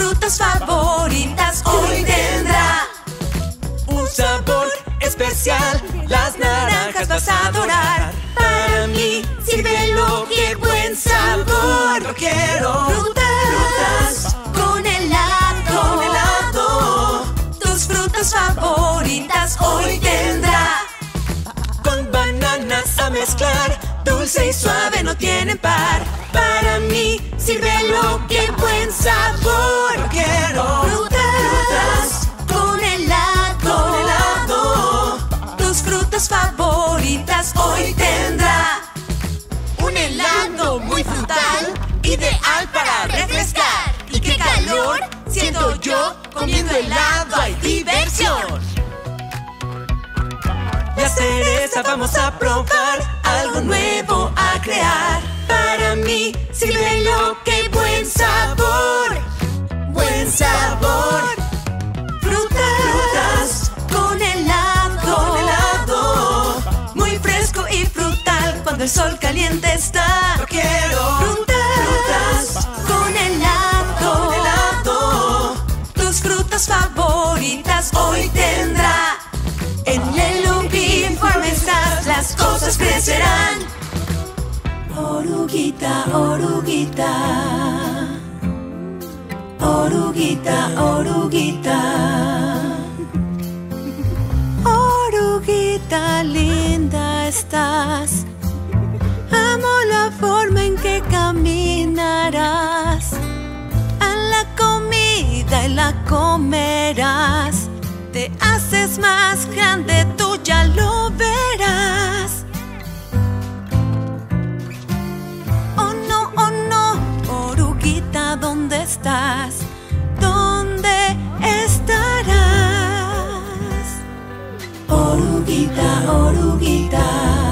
frutas favoritas hoy tendrá un sabor especial. Las naranjas vas a adorar. Para mí, sírvelo, qué buen sabor. Lo quiero. Frutas con helado, con helado. Tus frutas favoritas hoy tendrá. Con bananas a mezclar, dulce y suave no tienen par. Para mí, sírvelo, qué buen sabor. Lo quiero. Frutas con helado, con helado. Tus frutas favoritas hoy tendrá un helado muy frutal, ideal para refrescar. ¡Y qué calor! Siento yo comiendo helado, hay diversión. La cereza vamos a probar, algo nuevo a crear. Para mí, sírvelo, qué buen sabor. Buen sabor. Frutas con helado, con helado. Muy fresco y frutal cuando el sol caliente está. Lo quiero. Frutas con helado, con helado. Tus frutas favoritas hoy tendrá. En el Lupin Farm Stars las cosas crecerán. Oruguita, oruguita, oruguita, oruguita, oruguita linda estás. Amo la forma en que caminarás. A la comida y la comerás. Te haces más grande, tú ya lo verás. Oh no, oh no, oruguita, ¿dónde estás? ¿Dónde estarás? Oruguita, oruguita.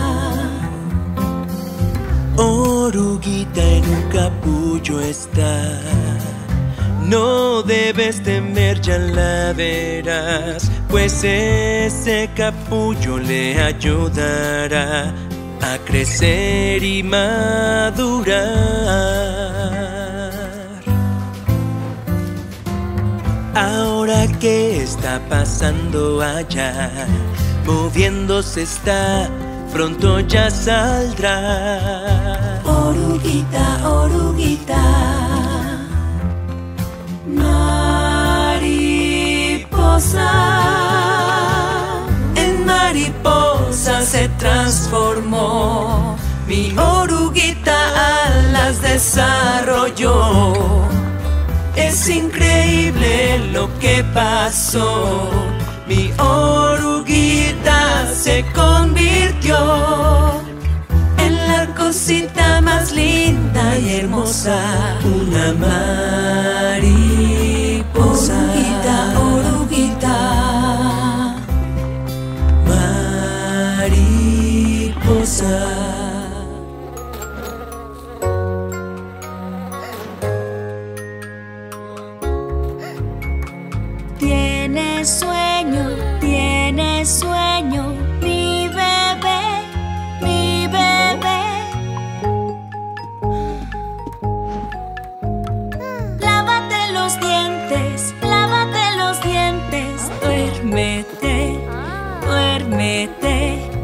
Oruguita en un capullo está. No debes temer, ya la verás, pues ese capullo le ayudará a crecer y madurar. Ahora, ¿qué está pasando allá? Moviéndose está, pronto ya saldrá. Oruguita, oruguita, mariposa. En mariposa se transformó. Mi oruguita alas desarrolló. Es increíble lo que pasó. Mi oruguita se convirtió en la cosita más linda y hermosa. Una mariposa. Oruguita, oruguita, mariposa. Tiene sueño, tiene sueño, mi bebé, mi bebé. Lávate los dientes, lávate los dientes, duérmete, duérmete.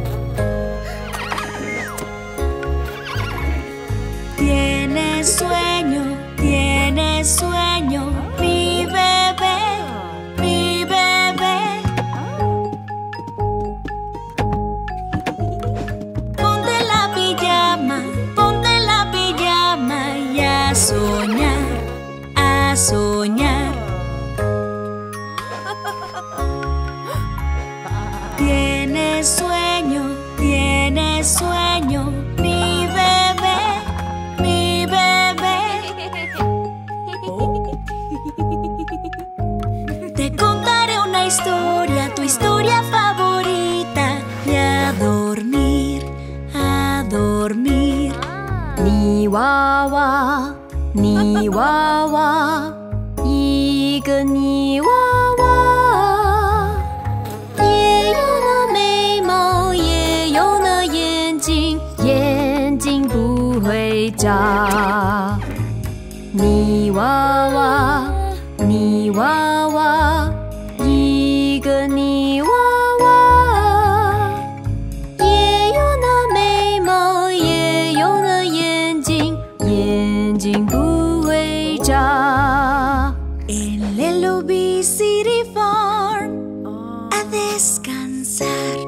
Tiene sueño, tiene sueño, mi bebé, mi bebé. Ponte la pijama, ponte la pijama y a soñar, a soñar. Tiene sueño, tiene sueño, mi bebé, mi bebé. Te contaré una historia, tu historia favorita. Y a dormir, a dormir. Ni wawa, ni wawa, 一个泥娃娃，也有那眉毛，也有那眼睛，眼睛不会眨。泥娃娃， 娃娃，一个泥娃娃，也有那眉毛，也有那眼睛，眼睛不会眨。 El L O B City Farm a descansar.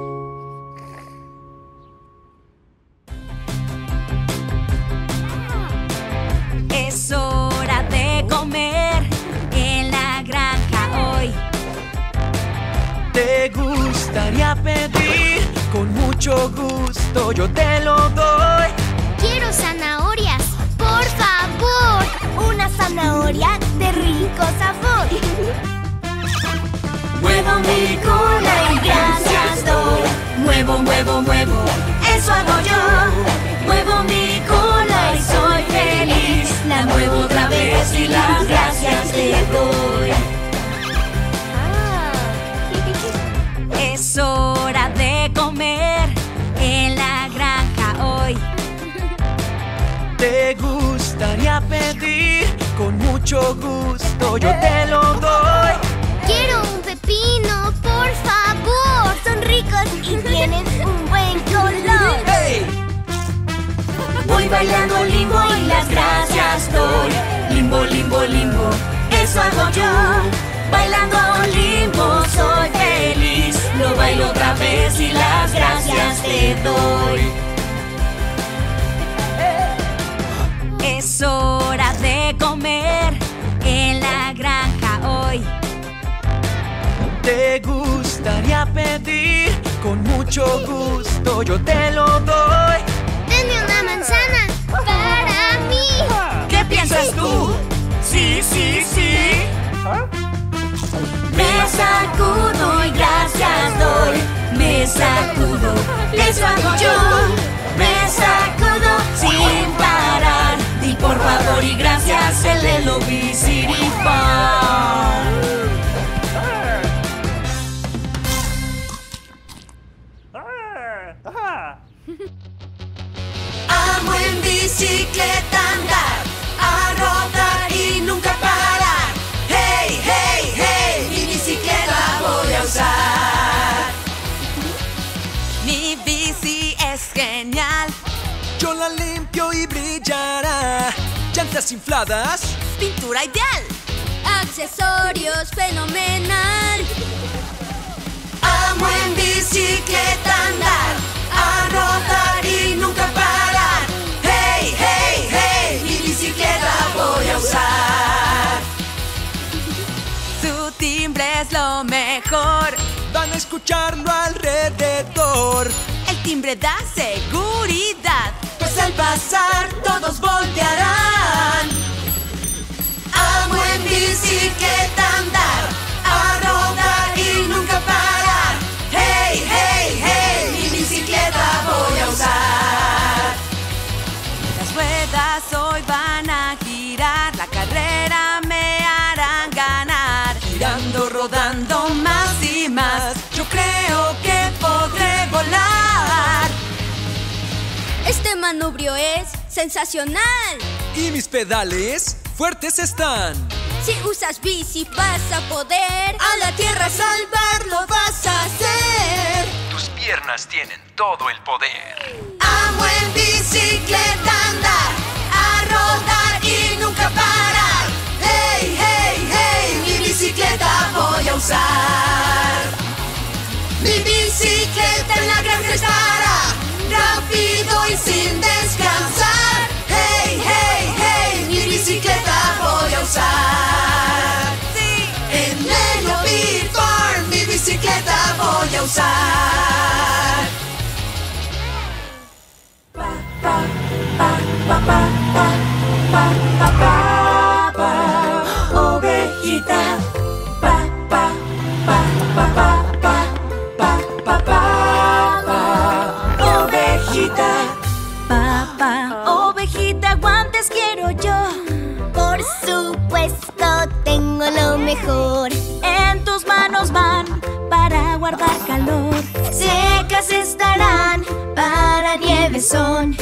Es hora de comer en la granja hoy. ¿Te gustaría pedir? Con mucho gusto yo te lo doy. Quiero zanahorias, por favor. Una zanahoria de rico sabor. Muevo mi cola y gracias doy. Muevo, muevo, muevo, eso hago yo. Muevo mi cola y soy feliz. La muevo otra vez y las gracias te doy. Es hora de comer en la granja hoy. ¿Te gustaría pedir? Con mucho gusto yo te lo doy. Quiero un pepino, por favor. Son ricos y tienen un buen color. ¡Hey! Voy bailando limbo y las gracias doy. Limbo, limbo, limbo, eso hago yo. Bailando limbo soy feliz. Lo bailo otra vez y las gracias te doy. Es hora de comer en la granja hoy. ¿Te gustaría pedir? Con mucho gusto yo te lo doy. Denme una manzana para mí. ¿Qué piensas tú? Sí, sí, sí. Me sacudo y gracias doy. Me sacudo, eso hago yo. Me sacudo sin parar. Di por favor y gracias el L O B City Farm. Amo en bicicleta andar, a rodar y nunca parar. Hey, hey, hey, mi bicicleta voy a usar. Mi bici es genial. Yo la limpio y brillará. Llantas infladas, Pintura ideal. Accesorios fenomenal. Amo en bicicleta andar, a rodar y nunca parar. Hey, hey, hey, mi bicicleta voy a usar. Su timbre es lo mejor. van a escucharlo alrededor. El timbre da seguridad, pues al pasar todos voltearán. Amo en bicicleta andar, a rodar y nunca parar. Hey, hey, hey, mi bicicleta voy a usar. las ruedas hoy van a girar, la carrera me harán ganar. Girando, rodando más y más, yo creo que podré volar. Este manubrio es sensacional. Y mis pedales fuertes están. Si usas bici vas a poder A la tierra salvarlo vas a hacer. Tus piernas tienen todo el poder. Amo en bicicleta andar, a rodar y nunca parar. Hey, hey, hey, mi bicicleta voy a usar. Mi bicicleta en la granja estará, rápido y sin descansar. Hey, hey, hey, mi bicicleta voy a usar. Sí, En el O B Farm mi bicicleta voy a usar. Pa, pa, pa, pa, pa, pa, pa, pa, pa, ovejita. Pa, pa, pa, pa, pa, pa, pa, pa, pa, pa, ovejita. Papá, ovejita, guantes quiero yo. Por supuesto, tengo lo mejor. En tus manos van para guardar calor. Secas estarán, para nieve son.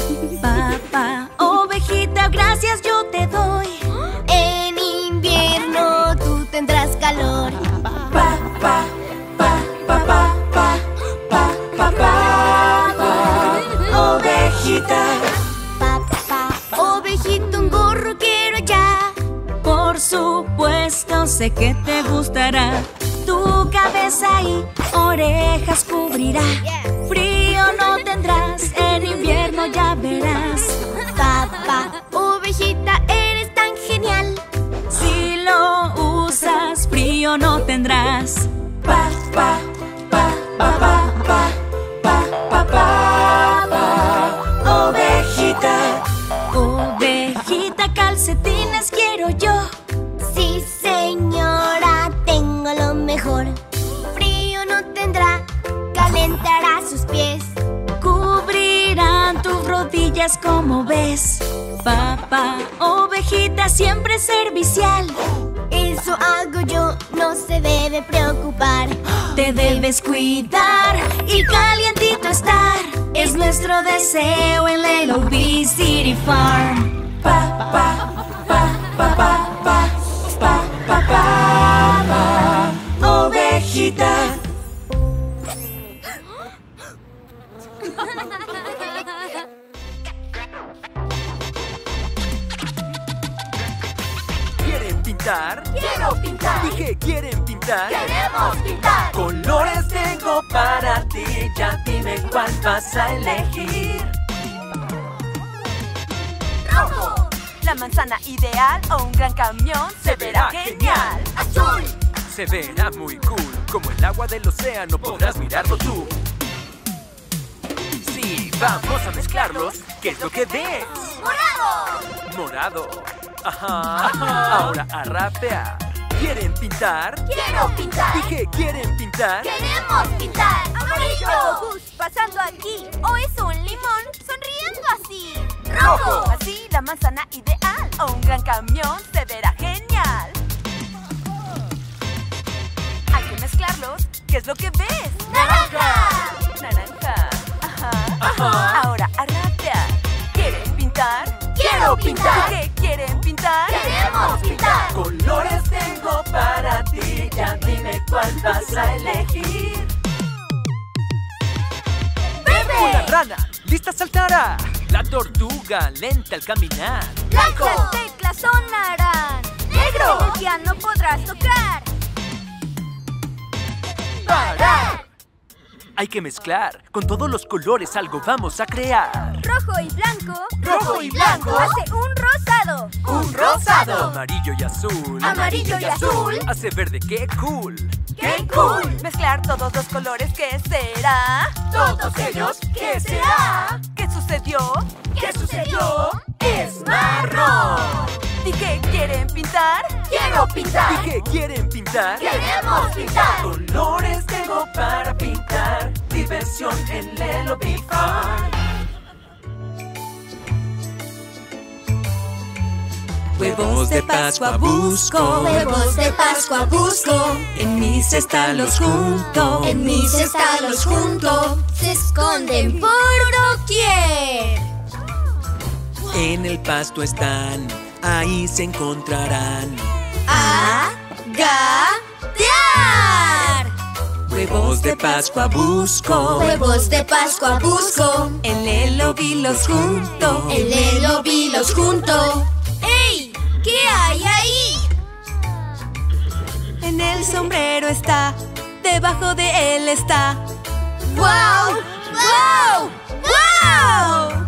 Papá, ovejita, gracias yo te doy. En invierno tú te tendrás calor. Pa, pa, pa, pa, pa, pa, pa, pa, pa, pa, ovejita. Pa, pa, ovejita, un gorro quiero ya. Por supuesto, sé que te gustará. Tu cabeza y orejas cubrirá. Frío no tendrás, en invierno ya verás. Papá, ovejita, eres tan genial. Si lo usas, frío no tendrás. Pa, pa, pa, pa, pa, pa, pa, pa, pa, pa, ovejita. Ovejita, calcetines quiero yo. Sí, señora, tengo lo mejor. Frío no tendrá, calentará sus pies. Cubrirán tus rodillas como ves. Papá, ovejita, siempre servicial. Eso hago yo, no se debe preocupar. Te debes cuidar y calientito estar. Es nuestro deseo en L O B City Farm. Pa, pa, pa, pa, pa, pa, pa, pa, pa, pa, ovejita. ¿Quieren pintar? Quiero pintar. Dije, ¿quieren pintar? Queremos pintar. Colores tengo para ti, ya dime cuál vas a elegir. Rojo. La manzana ideal o un gran camión se verá genial. Azul. Se verá muy cool, como el agua del océano podrás mirarlo tú. Sí, vamos a mezclarlos, ¿qué es lo que ves? Morado. Morado. Ajá. Ahora a rapear. ¿Quieren pintar? Quiero pintar. Dije, ¿quieren pintar? Queremos pintar. Amarillo. Gus, pasando aquí. ¿O es un limón sonriendo así? Rojo. Así la manzana ideal o un gran camión se verá genial. Hay que mezclarlos, ¿qué es lo que ves? Naranja. Naranja. Ajá. Ajá. Ahora a rapear. ¿Quieren pintar? Quiero pintar. ¿Qué quieren pintar? Queremos pintar. Colores tengo para ti, ya dime cuál vas a elegir. La rana, lista saltará. La tortuga, lenta al caminar. Blanco. Las teclas sonarán. Negro. El piano podrás tocar. Parar. Hay que mezclar, con todos los colores algo vamos a crear. Rojo y blanco. Rojo y blanco. Hace un rosado. Un rosado. Amarillo y azul. Amarillo y azul. Hace verde, qué cool. ¡Qué cool! Mezclar todos los colores, ¿qué será? Todos ellos, ¿qué será? ¿Qué sucedió? ¿Qué sucedió? ¡Es marrón! ¿Y qué quieren pintar? ¡Quiero pintar! Dije, ¿quieren pintar? ¡Queremos pintar! Colores tengo para pintar. Diversión en L O B Farm. Huevos de Pascua busco, Huevos de Pascua busco. en mi cesta los junto. En mi cesta los junto. Se esconden por doquier. En el pasto están, ahí se encontrarán. A gatear. Huevos de Pascua busco, Huevos de Pascua busco. en L O B los junto. En el lobby los junto. ¡Ey! ¿Qué hay ahí? En el sombrero está, debajo de él está. ¡Wow! ¡Wow! ¡Wow!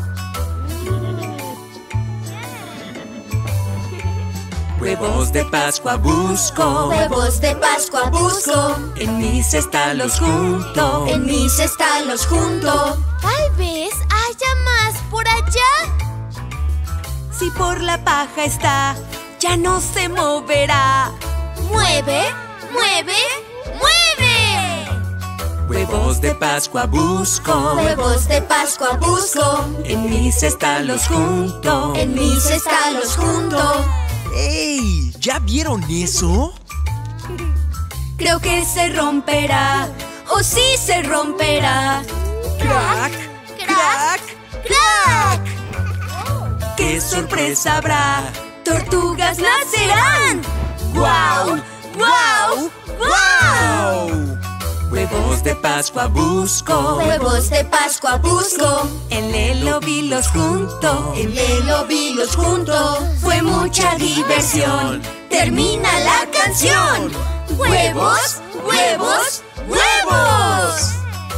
Huevos de Pascua busco, Huevos de Pascua busco. en mi cesta los junto. En mi cesta los junto. Tal vez haya más por allá. Si por la paja está, ya no se moverá. Mueve, mueve, mueve. Huevos de Pascua busco, Huevos de Pascua busco. en mi cesta los junto. En mi cesta los junto. ¡Ey! ¿Ya vieron eso? Creo que se romperá, o sí se romperá. ¡Crack! ¡Crack! ¡Crack! ¡Qué sorpresa habrá! ¡Tortugas nacerán! ¡Guau! ¡Guau! Huevos de Pascua busco. Huevos de Pascua busco. En Lelo vi los junto. En Lelo vi los junto. Fue mucha diversión. Termina la canción. Huevos, huevos, huevos.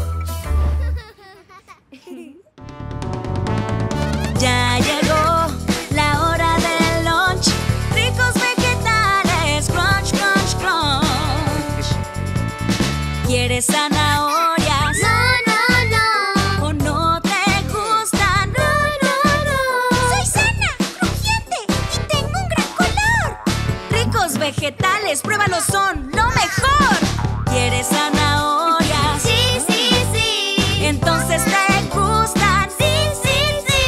Ya llegó la hora del lunch. Ricos vegetales, crunch, crunch, crunch. ¿Quieres zanahorias? No, no, no. ¿O no te gustan? No, no, no. Soy sana, crujiente y tengo un gran color. Ricos vegetales, pruébalos, son lo mejor. ¿Quieres zanahorias? Sí, sí, sí. Entonces te gustan. Sí, sí, sí.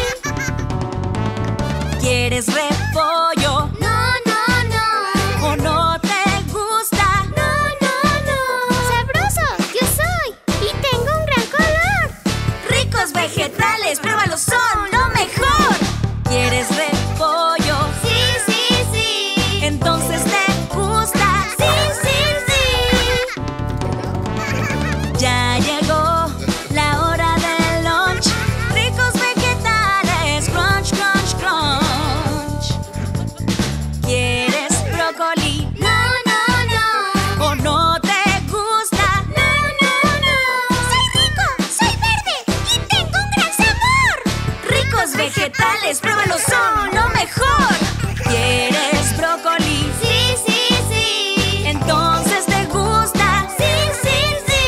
¿Quieres repollo? No, no, no. ¿O no te gusta? No, no, no. Sabroso, yo soy. Y tengo un gran color. Ricos vegetales, pruébalos, son lo mejor. ¿Quieres repollo? Sí, sí, sí. Entonces te gusta. Sí, sí, sí. Ya llegó la hora del lunch. Ricos vegetales, crunch, crunch, crunch. ¿Quieres brócoli? No, no, no. ¿O no te gusta? No, no, no. Soy rico, soy verde y tengo un gran sabor. Ricos vegetales, pruébalos, son lo mejor. ¿Quieres brócoli? Sí, sí, sí. Entonces te gusta. Sí, sí, sí.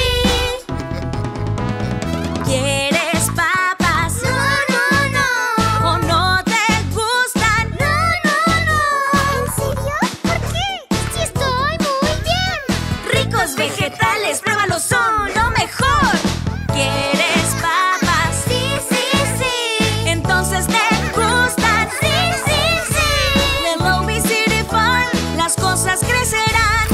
¿Quieres papas? No, no, no. ¿O no te gustan? No, no, no. ¿En serio? ¿Por qué? Si estoy muy bien. Ricos vegetales, pruébalos, son lo mejor. ¿Quieres papas? Sí, sí, sí. Entonces te gustan. Sí, sí, sí. Lelo vi City Farm, las cosas crecerán.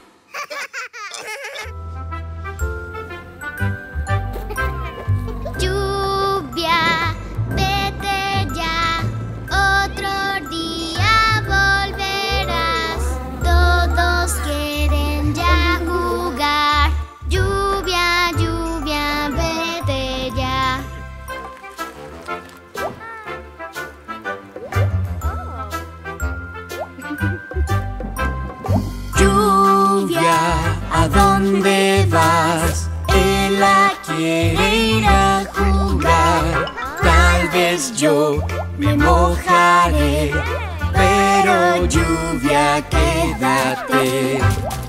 Lluvia, vete ya. Otro día volverás. Todos quieren ya jugar. Lluvia, lluvia, vete ya. Lluvia, ¿a dónde vas? Ella quiere ir a jugar. Tal vez yo me mojaré, pero lluvia, quédate.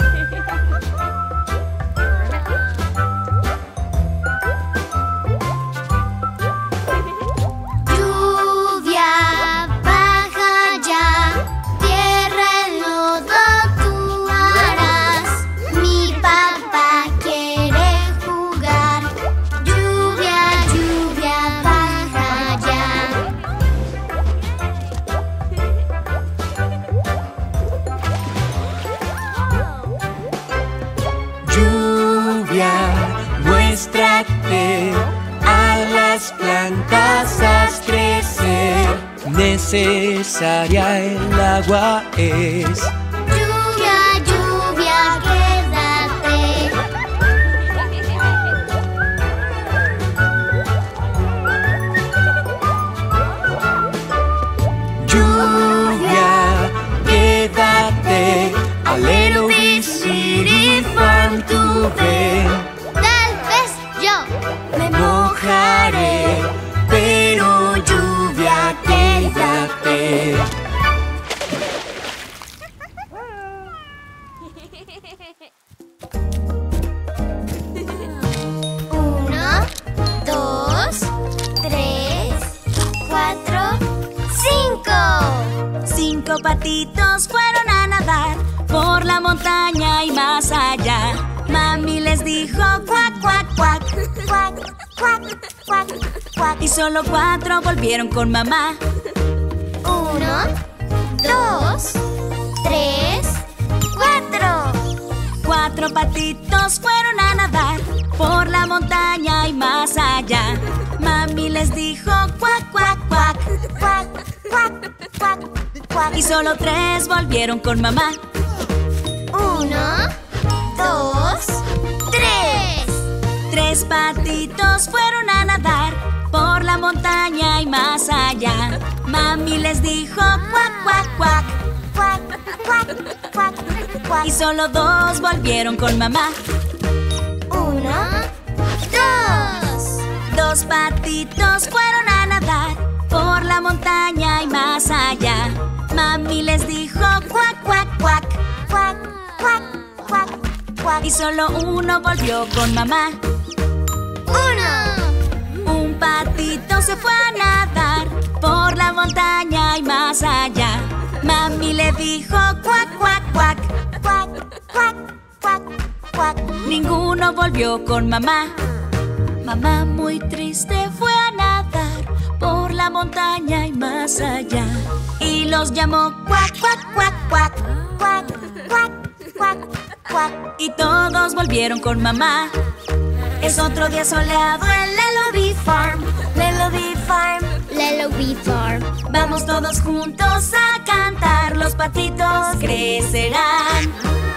Lluvia, baja ya. Tierra el lodo tú harás. Mi papá quiere jugar. Lluvia, lluvia, baja ya. Lluvia, muéstrate, a las plantas haz crecer. Necesaria el agua es. Lluvia, lluvia, quédate. Lluvia, quédate. A Lelo vi City Farm tú ven. Tal vez yo Me mojaré, pero lluvia, quédate. Uno, dos, tres, cuatro, cinco. Cinco patitos fueron a nadar por la montaña y más allá. Mami les dijo cuac, cuac, cuac, Cuac, cuac, cuac, cuac. y solo cuatro volvieron con mamá. Uno, dos, tres, cuatro. Cuatro patitos fueron a nadar por la montaña y más allá. Mami les dijo cuac, cuac, cuac, Cuac, cuac, cuac, cuac. y solo tres volvieron con mamá. Uno, dos, tres. Tres patitos fueron a nadar por la montaña y más allá. Mami les dijo cuac, cuac, cuac, cuac, cuac, cuac, cuac. Y solo dos volvieron con mamá. Uno, dos. Dos patitos fueron a nadar por la montaña y más allá. Mami les dijo cuac, cuac, cuac, cuac, cuac, cuac, cuac. Y solo uno volvió con mamá. Uno. Un patito se fue a nadar por la montaña y más allá. Mami le dijo cuac, cuac, cuac, cuac, cuac, cuac, cuac. Ninguno volvió con mamá. Mamá muy triste fue a nadar por la montaña y más allá. Y los llamó cuac, cuac, cuac, cuac, cuac, cuac, cuac, cuac. Y todos volvieron con mamá. Es otro día soleado en Lelo Farm. Lelo Farm. Lelo Farm. Vamos todos juntos a cantar. Los patitos crecerán.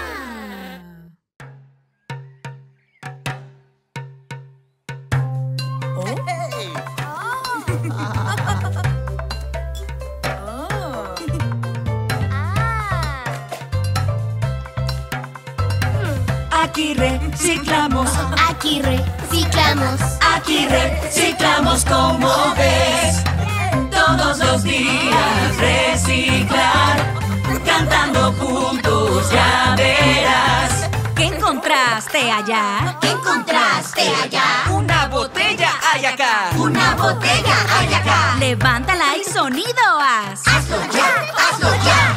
Aquí reciclamos, Aquí reciclamos. Aquí reciclamos como ves. Todos los días reciclar. Cantando juntos ya verás. ¿qué encontraste allá? ¿Qué encontraste allá? Una botella hay acá. Una botella hay acá. Levántala y sonido haz. Hazlo ya, hazlo ya.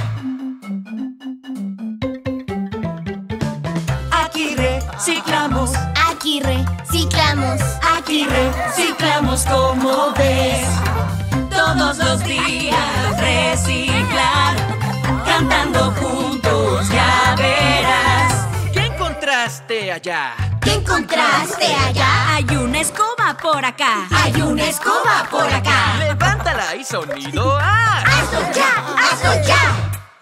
Aquí reciclamos. Aquí reciclamos. Aquí reciclamos como ves. Todos los días reciclar. Cantando juntos ya verás. ¿Qué encontraste allá? ¿Qué encontraste allá? Hay una escoba por acá. Hay una escoba por acá. Levántala y sonido haz. Hazlo ya, hazlo ya.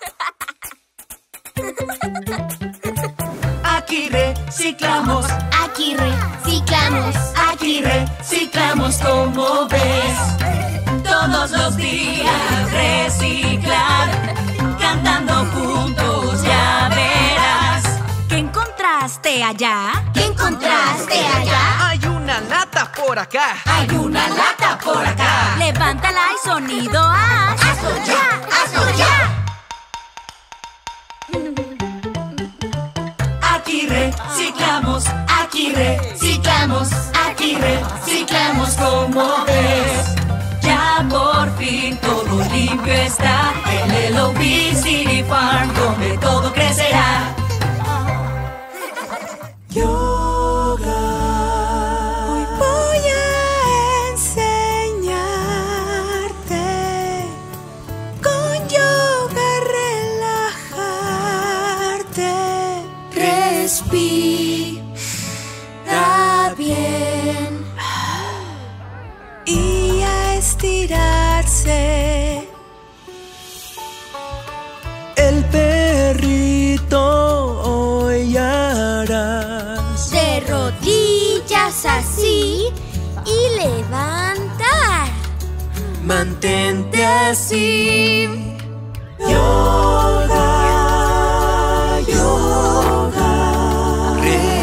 Aquí reciclamos. Aquí reciclamos. Aquí reciclamos como ves. Todos los días reciclar. Cantando juntos ya verás. ¿Qué encontraste allá? ¿Qué encontraste allá? Hay una lata por acá. Hay una lata por acá. Levántala y sonido haz. Hazlo ya, hazlo ya. Aquí reciclamos. Aquí reciclamos. Aquí reciclamos como ves. Ya por fin todo limpio está. En Lelo City Farm, donde todo crecerá. Yoga. Hoy voy a enseñarte con yoga relajarte. Respira bien y a estirarse. El perrito hoy harás. De rodillas así y levantar. Mantente así. Yoga, yoga.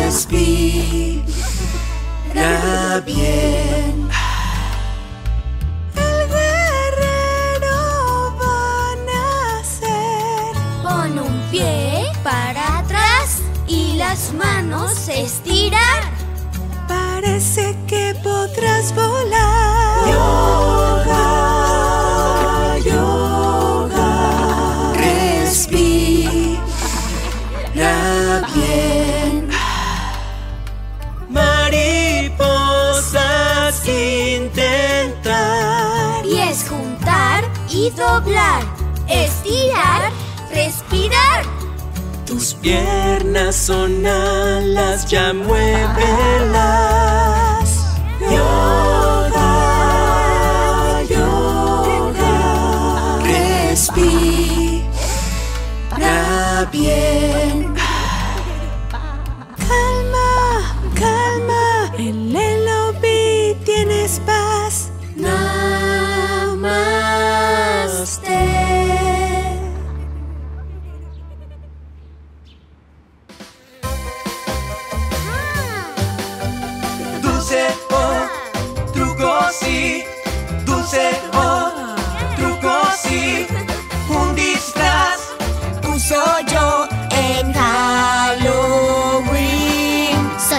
Respira bien. El guerrero va a nacer. Pon un pie para atrás y las manos estirar. Parece que podrás volar. Yoga, yoga. Respira bien. Mariposas intentar. Pies juntar y doblar. Estirar, respirar. Tus piernas son alas, ya muévelas. Yoga, yoga. Respira bien. Calma, calma. El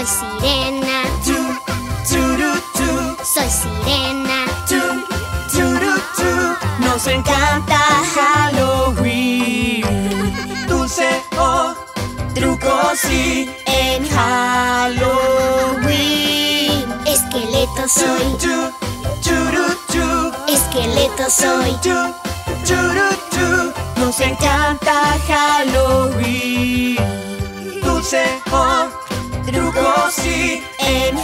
Soy sirena. Tu, turu, tu. Soy sirena. Tu, turu, tu. Nos encanta Halloween. Dulce o truco sí en Halloween. Esqueleto soy. Tu, turu, tu. Esqueleto soy. Tu, turu, tu. Nos encanta Halloween. Dulce o truco sí en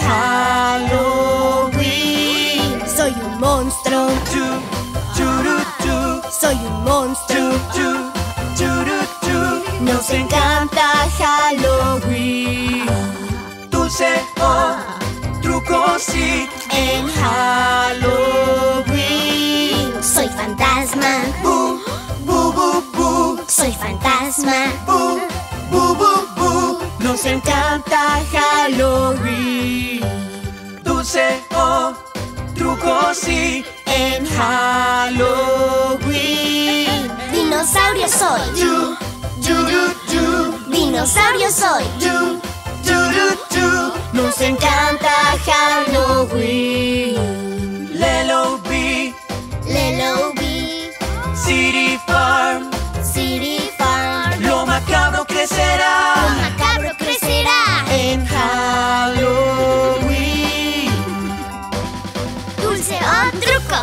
Halloween. Soy un monstruo. Tu, turu, tu. Soy un monstruo. Tu, turu, tu. Nos encanta Halloween. Dulce o truco sí en Halloween. Soy fantasma. Bu, bu, bu, bu. Soy fantasma. Bu, bu, bu, bu. Nos encanta Halloween. Dulce o truco sí en Halloween. Dinosaurio soy. Tu, turu, tu. Dinosaurio soy. Tu, turu, tu. Nos encanta Halloween. Lelo B, Lelo B. City Farm. City Farm. Lo macabro Lo crecerá macabro crecerá. en Halloween. Dulce o truco.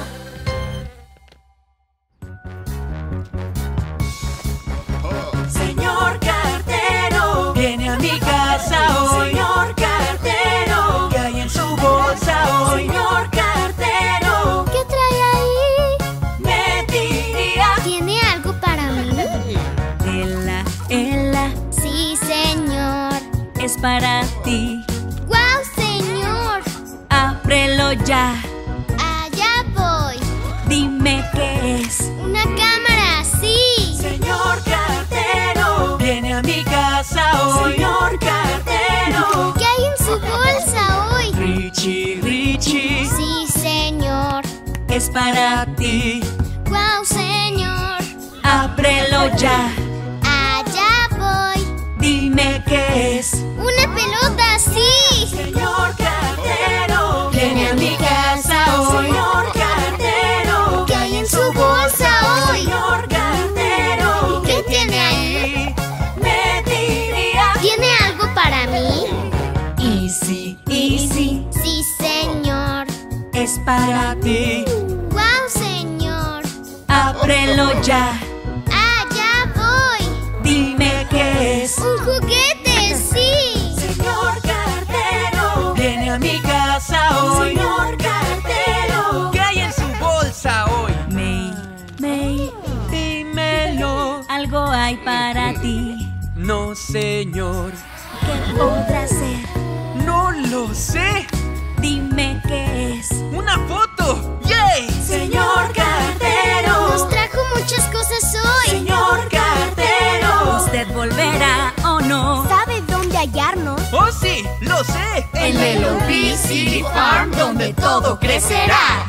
Señor cartero, viene a mi casa hoy. Señor cartero, ¿qué hay en su bolsa hoy? Señor cartero, ¿Qué trae ahí? me diría. ¿Tiene algo para mí? Ela, Ela, Sí, señor. es para ti. ¡Guau, señor! Ábrelo ya. Allá voy. Dime qué es. Una cámara, sí. Señor cartero, viene a mi casa hoy. Señor cartero, ¿Qué hay en su bolsa hoy? Richie, Richie, Sí, señor. Es para ti. ¡Guau, señor! Ábrelo ya. Allá voy. Dime qué es. ¡Una pelota, sí! señor cartero, viene a mi casa hoy. Señor cartero, ¿Qué hay en su bolsa hoy? señor cartero, ¿Qué tiene ahí? me diría. ¿Tiene algo para mí? Easy, easy. Sí, señor. Es para ti. ¡Guau, señor! Ábrelo ya. Allá voy. Dime qué es. ¡Un juguete, sí! Señor cartero, viene a mi casa hoy. Señor cartero, ¿qué hay en su bolsa hoy? May, May, Dímelo. algo hay para ti. No, señor, ¿Qué podrá ser? no lo sé. Dime qué es. ¡Una foto! ¡Yay! Señor cartero, Nos trajo muchas cosas hoy. señor cartero. ¿Usted volverá o no? ¿Sabe dónde hallarnos? ¡Oh, sí! ¡Lo sé! En Lelo B City Farm, donde todo crecerá.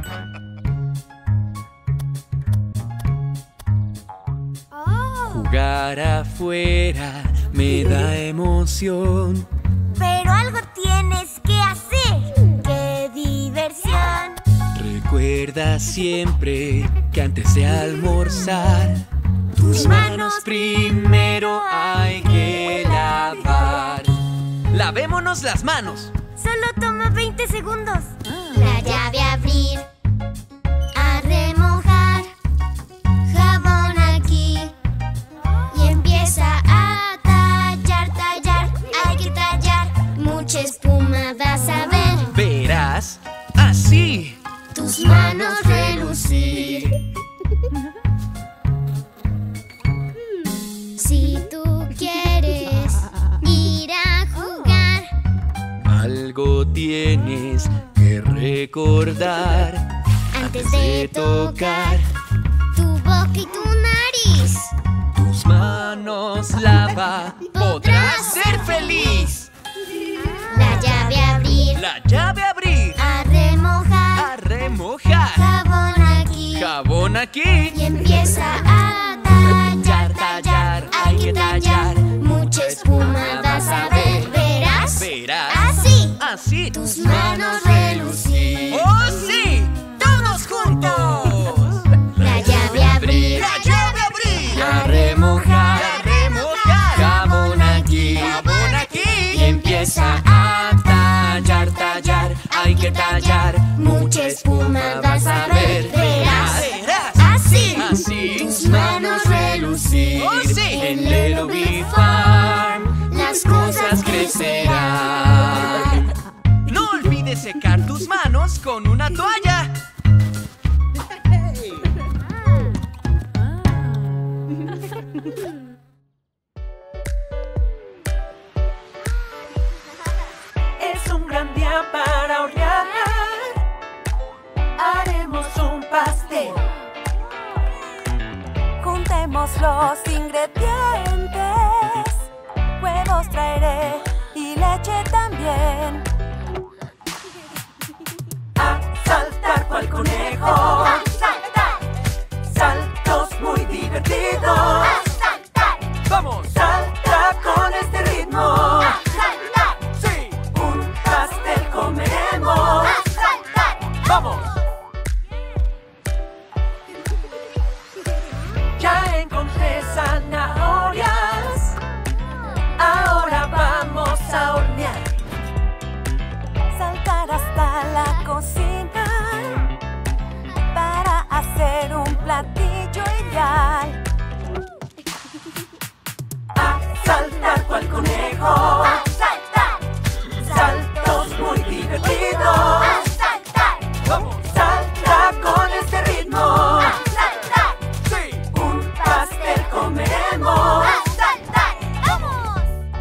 Jugar afuera me da emoción. Pero algo tienes que hacer. ¡Qué diversión! Recuerda siempre que antes de almorzar, tus manos primero hay que lavar. ¡Lavémonos las manos! Solo toma veinte segundos. La llave a abrir. A remojar. Jabón aquí. Y empieza a tallar, tallar. Hay que tallar. Mucha espuma vas a ver. Verás, así. Tus manos relucir. Si tú quieres ir a jugar, Algo tienes que recordar antes de tocar tu boca y tu nariz, tus manos lava. Podrás ser feliz. la llave a abrir, La llave a abrir. a remojar, A remojar. jabón aquí. Jabón aquí. Y empieza a tallar, tallar. Hay que tallar. Mucha espuma vas a ver. Verás, Verás. empieza a tallar, tallar. Hay que tallar, mucha espuma vas a ver. Verás, Así, así tus manos relucir. Oh, sí. En Little Bee Farm las cosas crecerán. No olvides secar tus manos con una toalla. Es un gran día para hornear. Haremos un pastel. Juntemos los ingredientes. Huevos traeré y leche también. A saltar cual conejo. Saltar, Saltos muy divertidos. saltar, Vamos, salta con este ritmo. saltar, Sí, un pastel comeremos. saltar. Vamos. Ya encontré zanahorias. Ahora vamos a hornear. Saltar hasta la cocina para hacer un platillo ideal. A saltar cual conejo. Saltar, Saltos muy divertidos. saltar, Vamos, salta con este ritmo. saltar, Sí, un pastel comeremos. saltar. ¡Vamos!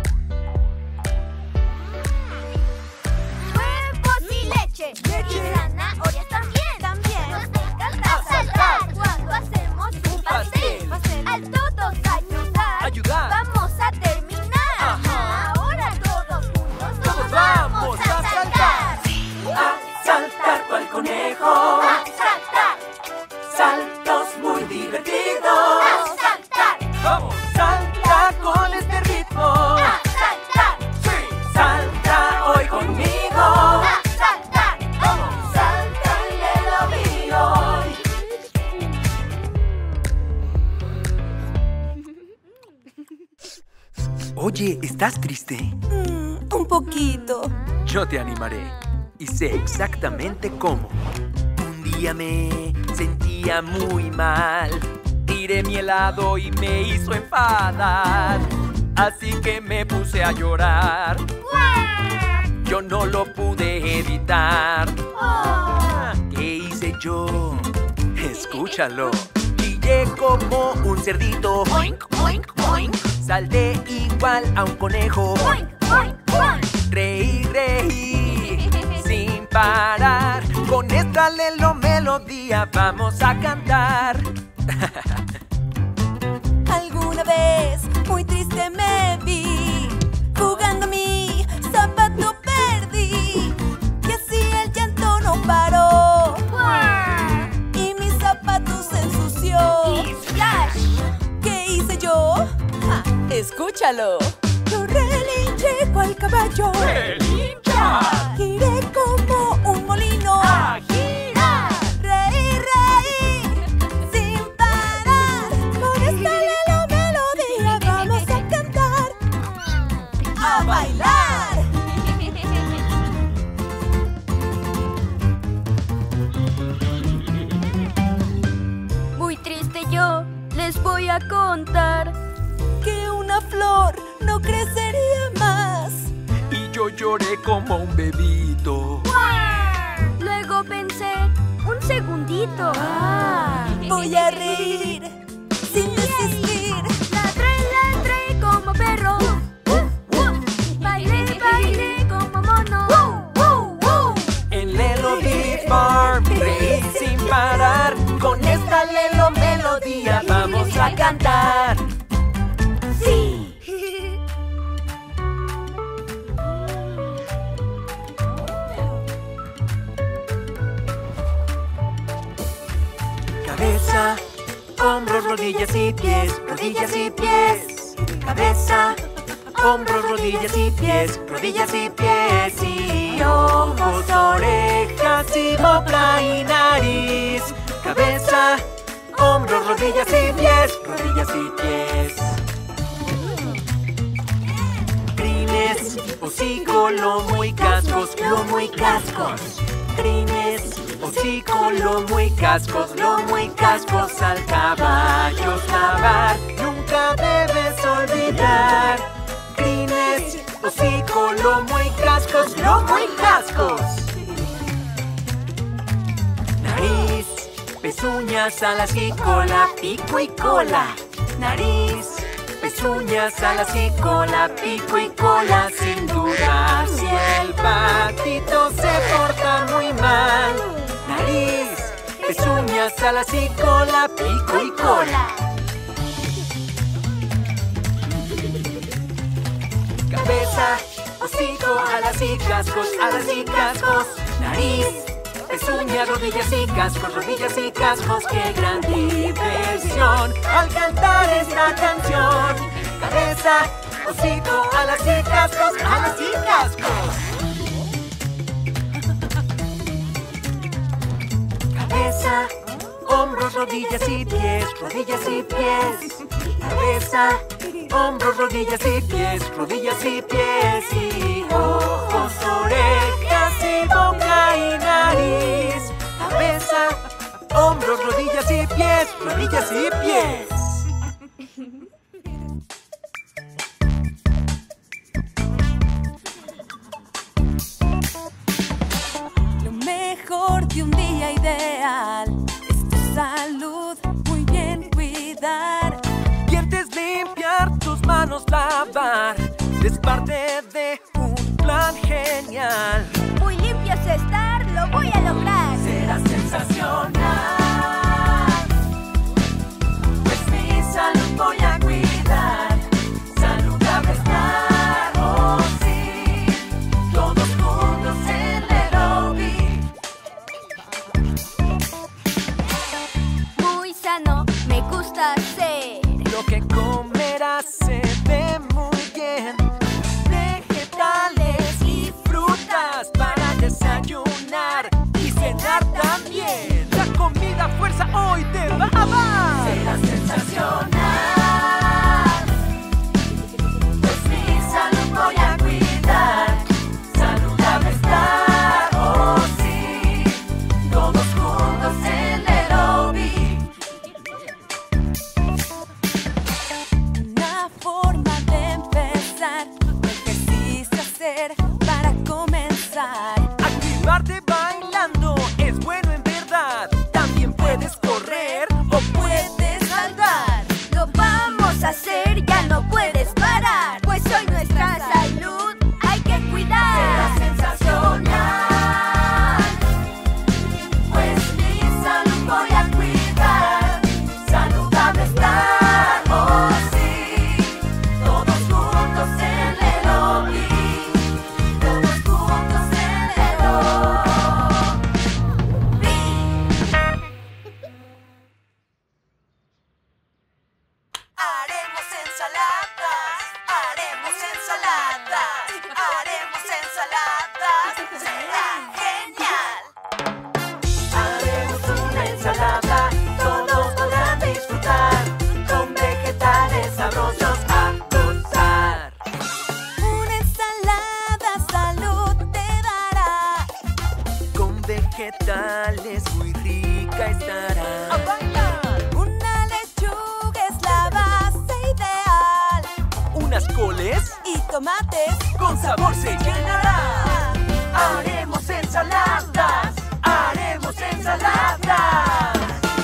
Huevos y leche. Y zanahorias también. También. Nos encanta saltar cuando hacemos un pastel. Al todos ayudar. Ayudar. Vamos a terminar. Ajá. Ahora todos juntos Todos nos vamos a saltar. A saltar cual conejo. A saltar, Saltos muy divertidos. a saltar, Vamos, salta con este ritmo. a saltar, Sí, salta hoy conmigo. a saltar. Vamos, salta y le lo vi hoy. Oye, ¿estás triste? Mm, un poquito. Yo te animaré y sé exactamente cómo. Un día me sentía muy mal. Tiré mi helado y me hizo enfadar. Así que me puse a llorar. Yo no lo pude evitar. ¿Qué hice yo? Escúchalo. Chillé como un cerdito. Oink, oink, oink, Salté igual a un conejo. oink, oink, oink. Reí, reí, sin parar. Con esta lelo melodía vamos a cantar. Alguna vez muy triste me vi, jugando mi zapato perdí, y así el llanto no paró, y mi zapato se ensució. Y splash. ¿Qué hice yo? Ja, escúchalo. Yo relinché cual caballo, ¡Relincha! giré como un molino, A girar. reí, reí, sin parar. Con esta lelo melodía vamos a cantar, a bailar. Muy triste yo les voy a contar. Que una flor no crecería más. Y yo lloré como un bebito. Luego pensé, un segundito. Voy a reír sin desistir. Ladré, ladré como perro. Bailé, bailé como mono. En Lelo Bee Farm reí sin parar. Con esta lelo melodía vamos a cantar. Sí. Cabeza, hombros, rodillas y pies, rodillas y pies. Cabeza, hombros, rodillas y pies, rodillas y pies. Y ojos, orejas y boca y nariz. Cabeza, hombros, rodillas y pies, rodillas y pies. Crines, Crines, hocico, lomo y cascos, lomo y cascos. Crines, hocico, lomo y cascos, lomo y cascos. Al caballos lavar, nunca debes olvidar. Crines, hocico, lomo y cascos, lomo y cascos. Nariz, pezuñas, alas y cola, pico y cola. Nariz, pezuñas, alas y cola, pico y cola. Sin duda, si el patito se porta muy mal. Nariz, pezuñas, alas y cola, pico y cola. Cabeza, hocico, alas y cascos, alas y cascos. Nariz, pezuñas, rodillas y cascos, rodillas y cascos. ¡Qué gran diversión al cantar esta canción! Cabeza, hocico, alas y cascos, alas y cascos. Cabeza, hombros, rodillas y pies, rodillas y pies. Cabeza, hombros, rodillas y pies, rodillas y pies. Y ojos, orejas y boca y nariz. Cabeza, hombros, rodillas y pies, rodillas y pies. Lo mejor de un día ideal es tu salud, muy bien cuidar. Dientes limpiar, tus manos lavar, es parte de un plan genial. Muy limpios estar, lo voy a lograr. Será sensacional, pues mi salud voy a cuidar. Saludable estar, oh sí, todos juntos en el aeróbic. Muy sano, me gusta ser. Lo que comerás se ve muy bien. Vegetales y frutas para desayunar y cenar también. La comida fuerza hoy te va a dar. Será sensacional, pues mi salud voy a cuidar. Saludable estar, oh sí, todos juntos en el aeróbic. Una forma de empezar, ejercicio hacer para comenzar. Activarte bailando es bueno en verdad. También puedes correr o puedes andar. Lo vamos a hacer, ya no puedes parar. Pues hoy nuestra salud hay que Será cuidar. sensacional, pues mi salud voy a cuidar. Saludable estar, oh sí, todos juntos en el aeróbic. Todos juntos en el aeróbic. Haremos ensaladas, haremos ensaladas, haremos ensaladas, será genial. Haremos una ensalada, todos podrán disfrutar, con vegetales sabrosos a gozar. Una ensalada salud te dará. Con vegetales muy rica estará. ¡A bailar! Una lechuga es la base ideal. Unas coles Y tomates con sabor se llenará. Haremos ensaladas, haremos ensaladas.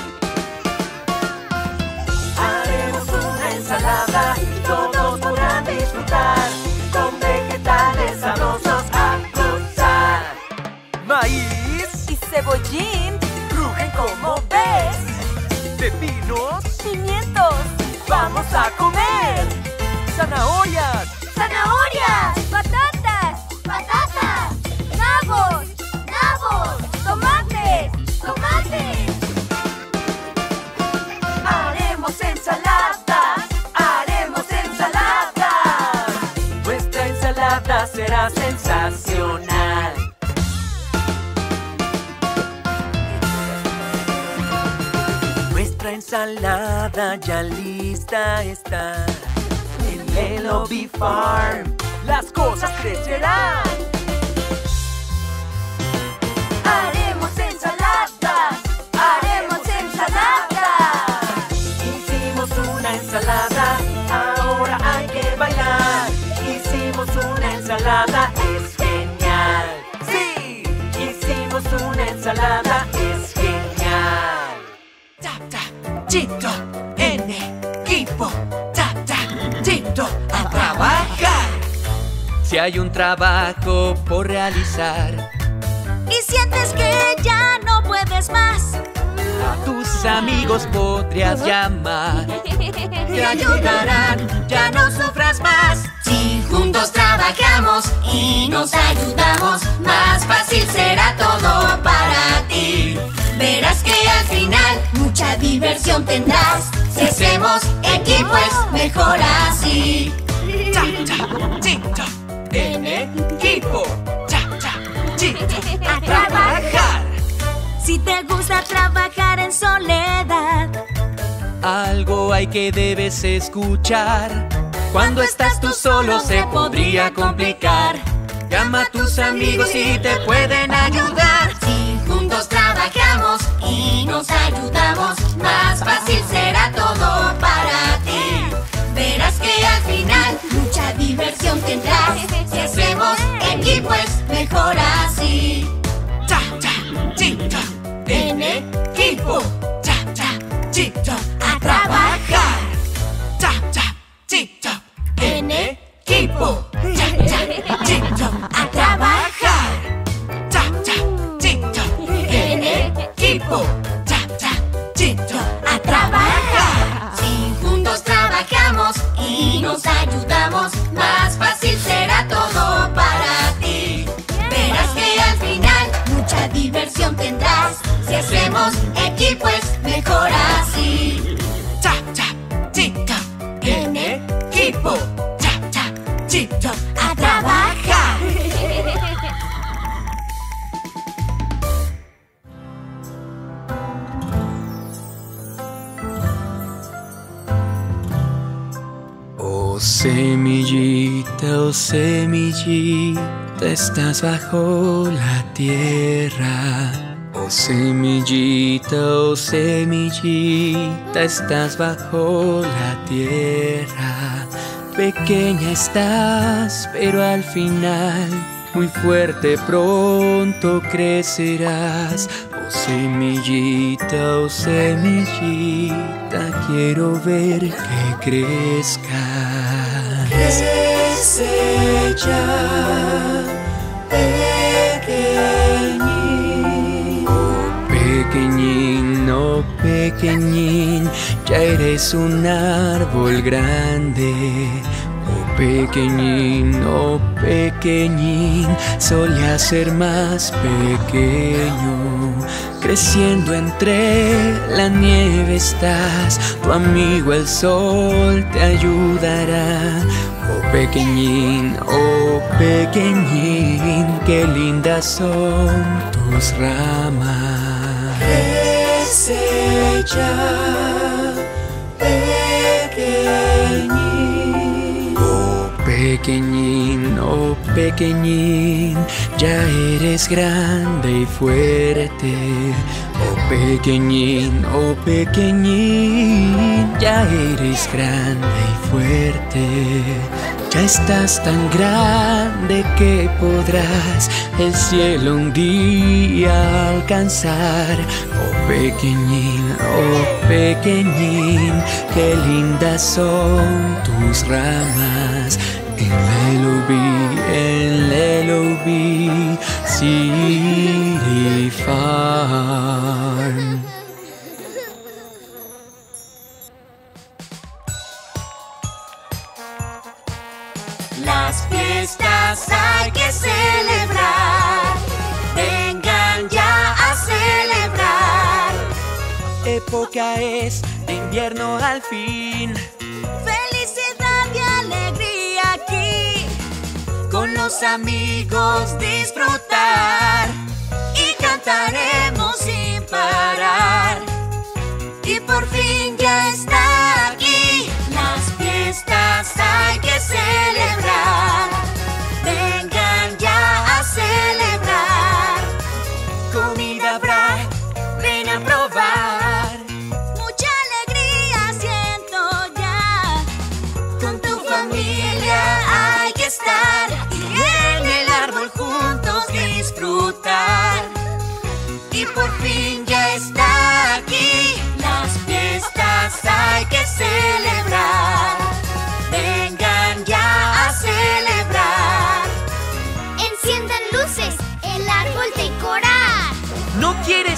Haremos una ensalada, todos podrán disfrutar, con vegetales sabrosos a gozar. Maíz y cebollín, crujen como ves. Pepinos, pimientos. vamos a comer. Zanahorias, ¡Zanahorias! ¡Patatas! ¡Patatas! ¡Nabos! ¡Nabos! ¡Tomates! ¡Tomates! haremos ensaladas, haremos ensaladas. Nuestra ensalada será sensacional. Nuestra ensalada ya lista está. En el Lobby Farm las cosas crecerán. Haremos ensaladas, haremos ensaladas. Hicimos una ensalada, ahora hay que bailar. Hicimos una ensalada, es genial. ¡Sí! Hicimos una ensalada, es genial. Tap, tap, chito, en equipo. Tap, tap, chito, a trabajar. Si hay un trabajo por realizar, Y sientes que ya no puedes más, a tus amigos podrías llamar. Te ayudarán, ya no sufras más. Si juntos trabajamos y nos ayudamos, más fácil será todo para ti. Verás que al final mucha diversión tendrás. Si hacemos equipo es mejor así. Tap, tap, chito, en equipo. Tap, tap, chito, a trabajar. si te gusta trabajar en soledad. Algo hay que debes escuchar. Cuando estás tú solo se podría complicar. Llama a tus amigos y te pueden ayudar. Si juntos trabajamos y nos ayudamos, más fácil será todo para ti. Verás que al final mucha diversión tendrás. Si hacemos equipo es mejor así. Cha, cha, chito, en equipo. Cha, cha, chito, a trabajar. Cha, cha, chito, en equipo. Cha, cha, chito, a trabajar. Cha, cha, chito, en equipo. Cha, cha, chito, a trabajar. Si juntos trabajamos y nos ayudamos, más fácil será todo para ti. Verás que al final mucha diversión tendrás. Si hacemos equipo es mejor así. Cha, cha, chito, en equipo. Cha, cha, chito, a trabajar. Oh semillita, oh semillita, estás bajo la tierra. Oh semillita, oh semillita, estás bajo la tierra. Pequeña estás, pero al final muy fuerte pronto crecerás. Oh semillita, oh semillita, quiero ver que crezca. Crece ya, pequeñín. Oh pequeñín, oh pequeñín, ya eres un árbol grande. Oh pequeñín, oh pequeñín, solía ser más pequeño. Creciendo entre la nieve estás, tu amigo el sol te ayudará. Oh pequeñín, oh pequeñín, qué lindas son tus ramas. Crece ya, pequeñín. Oh pequeñín, oh pequeñín, ya eres grande y fuerte. Oh pequeñín, oh pequeñín, ya eres grande y fuerte. Ya estás tan grande que podrás el cielo un día alcanzar. Oh pequeñín, oh pequeñín, qué lindas son tus ramas. En Lelobi, en Lelobi, City Farm. Las fiestas hay que celebrar. Vengan ya a celebrar. Época es de invierno al fin. Felicidad y alegría aquí. Con los amigos disfrutar. Y cantaremos sin parar. Y por fin ya está aquí. Las fiestas hay que celebrar.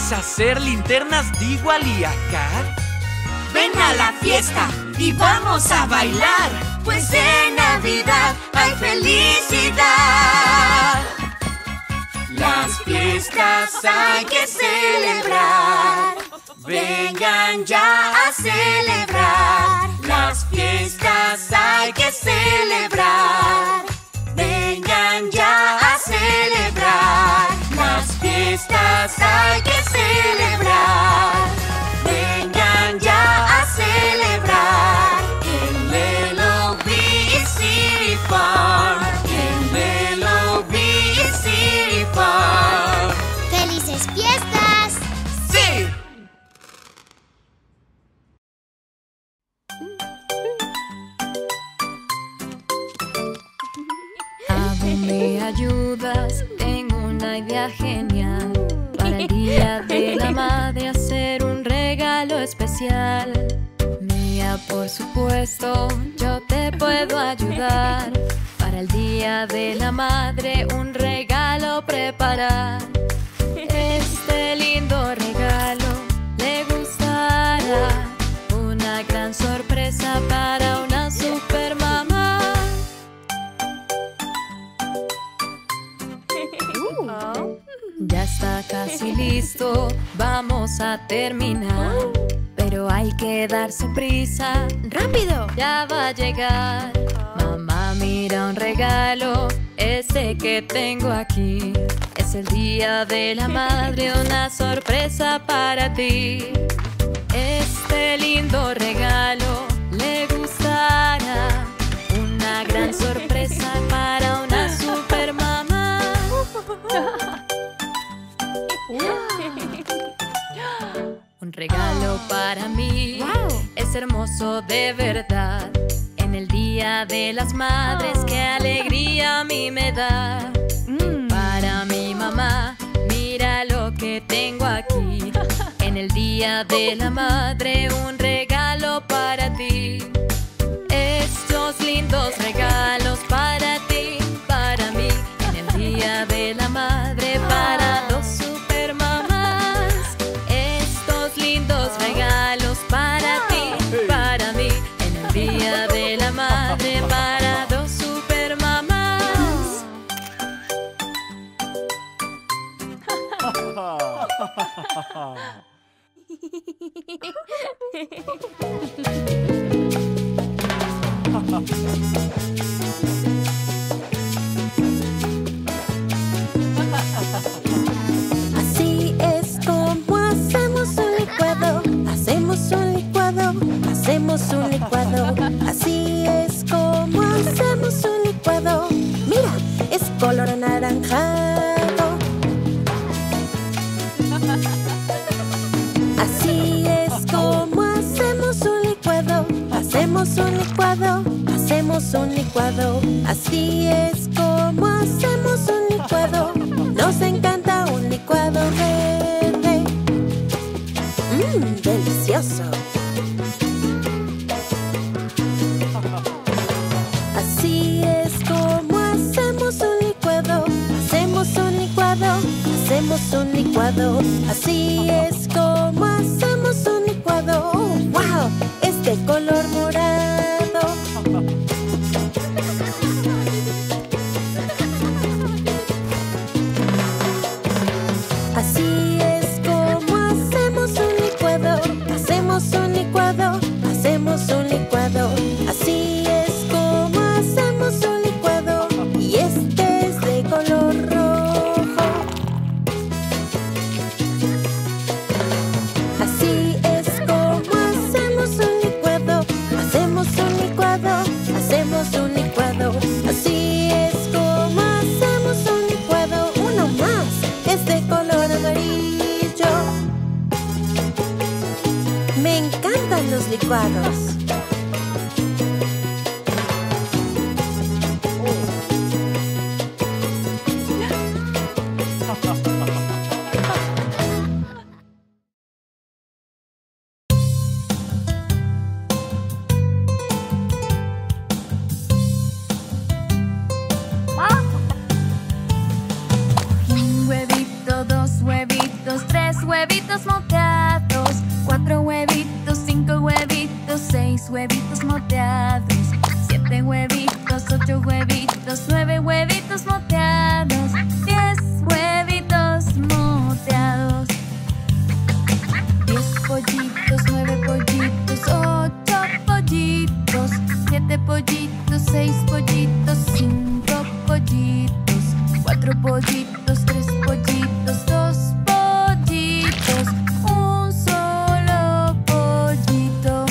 ¿Quieres hacer linternas de igual y acá? Ven a la fiesta y vamos a bailar, pues en Navidad hay felicidad. Las fiestas hay que celebrar, vengan ya a celebrar. Las fiestas hay que celebrar, vengan ya a celebrar. Las fiestas hay que celebrar, vengan ya a celebrar. En L O B City Farm, en L O B City Farm. ¡Felices fiestas! ¡Sí! ¿A dónde ayudas? Tengo una idea genial. Para el Día de la Madre hacer un regalo especial. Mía, por supuesto, yo te puedo ayudar. Para el Día de la Madre un regalo preparar. Este lindo regalo le gustará. Una gran sorpresa para una super mamá. Ya está casi listo, vamos a terminar. Pero hay que darse prisa. ¡Rápido! Ya va a llegar. Mamá, mira un regalo, este que tengo aquí. Es el Día de la Madre, una sorpresa para ti. Este lindo regalo le gustará. Una gran sorpresa para una super mamá. Un regalo para mí. Es hermoso de verdad. En el Día de las Madres, qué alegría a mí me da. Para mi mamá, mira lo que tengo aquí. En el Día de la Madre un regalo para ti. Estos lindos regalos para ti, para mí. En el Día de la Madre para dos super mamás. Estos lindos regalos para ti, para mí. En el Día de la Madre para dos super mamás. Así es como hacemos un licuado, hacemos un licuado, hacemos un licuado. Así es como hacemos un licuado. Mira, es color anaranjado. Así es como hacemos un licuado, hacemos un licuado, hacemos un licuado. Así es como hacemos un licuado. Nos encanta un licuado verde. Mmm, delicioso. Así es como hacemos un licuado, hacemos un licuado, hacemos un licuado. Así es como hacemos un licuado. Oh, ¡wow! Es de color morado. Así es como hacemos un licuado, hacemos un licuado, hacemos un licuado. Así es como hacemos un licuado. Y este es de color rojo. Así es como hacemos un licuado, hacemos un licuado, hacemos un licuado. Así es como hacemos un licuado. Uno más, es de color amarillo. Me encantan los licuados. Un huevito, dos huevitos, tres huevitos. huevitos moteados. Cuatro huevitos, cinco huevitos, seis huevitos moteados. Siete huevitos, ocho huevitos, nueve huevitos moteados. Diez huevitos moteados. Diez pollitos, nueve pollitos, ocho pollitos. Siete pollitos, seis pollitos, cinco pollitos. Cuatro pollitos, tres pollitos, dos pollitos, un solo pollito.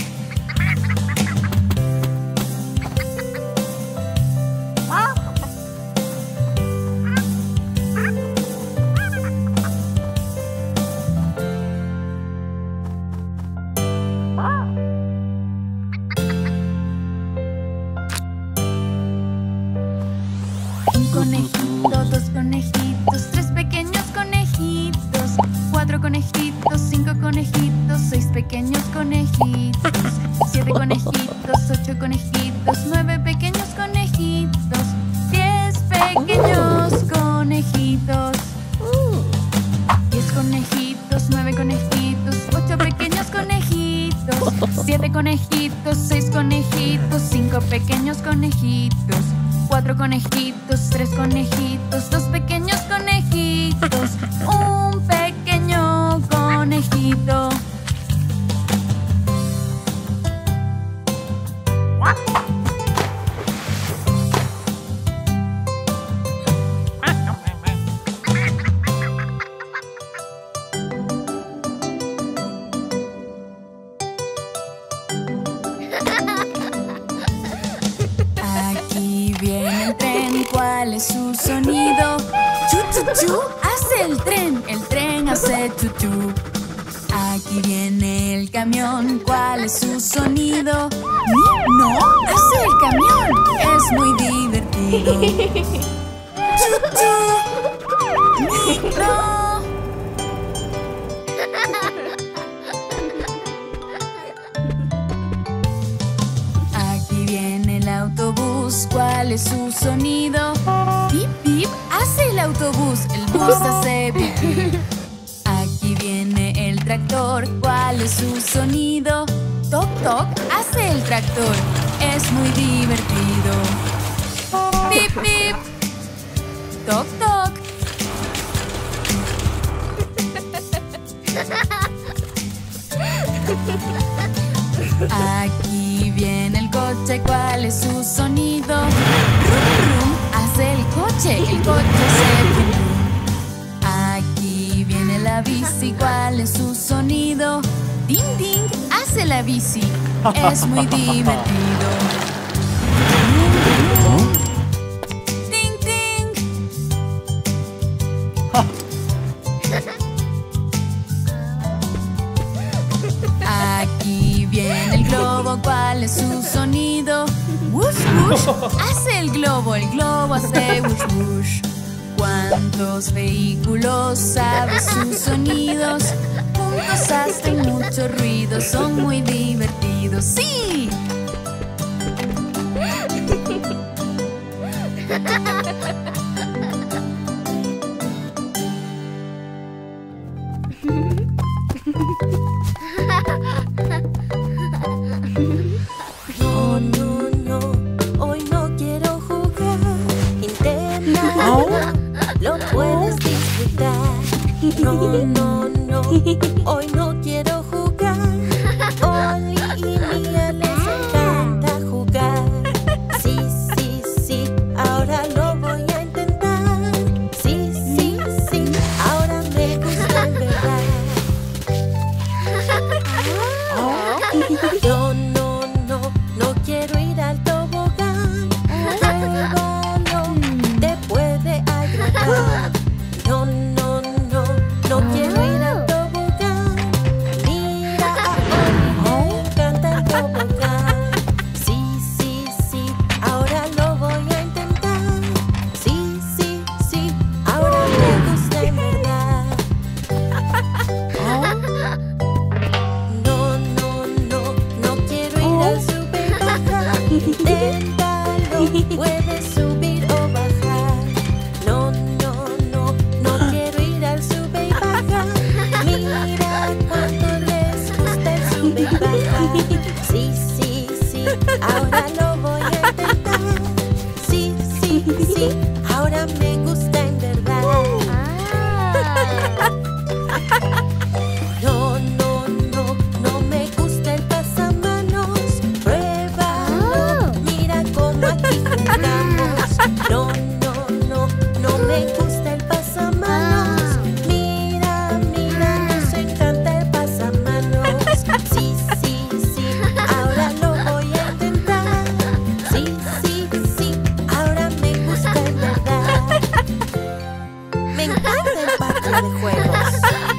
Un conejito, dos conejitos, tres pequeños conejitos, cuatro conejitos, cinco conejitos, seis pequeños conejitos, siete conejitos, ocho conejitos, nueve pequeños conejitos, diez pequeños conejitos, diez conejitos, nueve conejitos, ocho pequeños conejitos, siete conejitos, seis conejitos, cinco pequeños conejitos, cuatro conejitos, tres conejitos, dos pequeños conejitos, un pequeño conejito. Aquí viene el tren, ¿cuál es su sonido? Chu, chu, chu, hace el tren, el tren hace chu, chu. Aquí viene el camión, ¿cuál es su sonido? Mi, no, hace el camión, es muy divertido. Chu, chu, micro. Aquí viene el autobús, ¿cuál es su sonido? Pip, pip, hace el autobús, el bus hace pip, pip. Aquí viene el tractor, ¿cuál es su sonido? Toc, toc, hace el tractor, es muy divertido. Pip, pip, toc, toc. Aquí viene el coche, ¿cuál es su sonido? Rum, rum, hace el coche, el coche hace rum, rum. Aquí viene la bici, ¿cuál es su sonido? Ding, ding, hace la bici, es muy divertido. Rum, rum. Ding, ding. Aquí viene el globo, ¿cuál es su sonido? Wush, wush, hace el globo, el globo hace wush, wush. ¿Cuántos vehículos sabe sus sonidos? Juntos hacen mucho ruido, son muy divertidos. ¡Sí! No, no, no, hoy no quiero jugar. Intenta, lo puedes disfrutar. No, no, no, hoy no quiero jugar. Oli y Mía les encanta jugar. Sí, sí, sí, ahora lo voy a intentar. Sí, sí, sí, ahora me gusta en verdad. No, no, no, no quiero ir al tobogán. Pruébalo, te puede agradar. No, no, no, no quiero ir al tobogán. me gusta el pasamanos. Mira, mira, nos encanta el pasamanos. Sí, sí, sí, ahora lo voy a intentar. Sí, sí, sí, ahora me gusta en verdad. Me encanta el parque de juegos.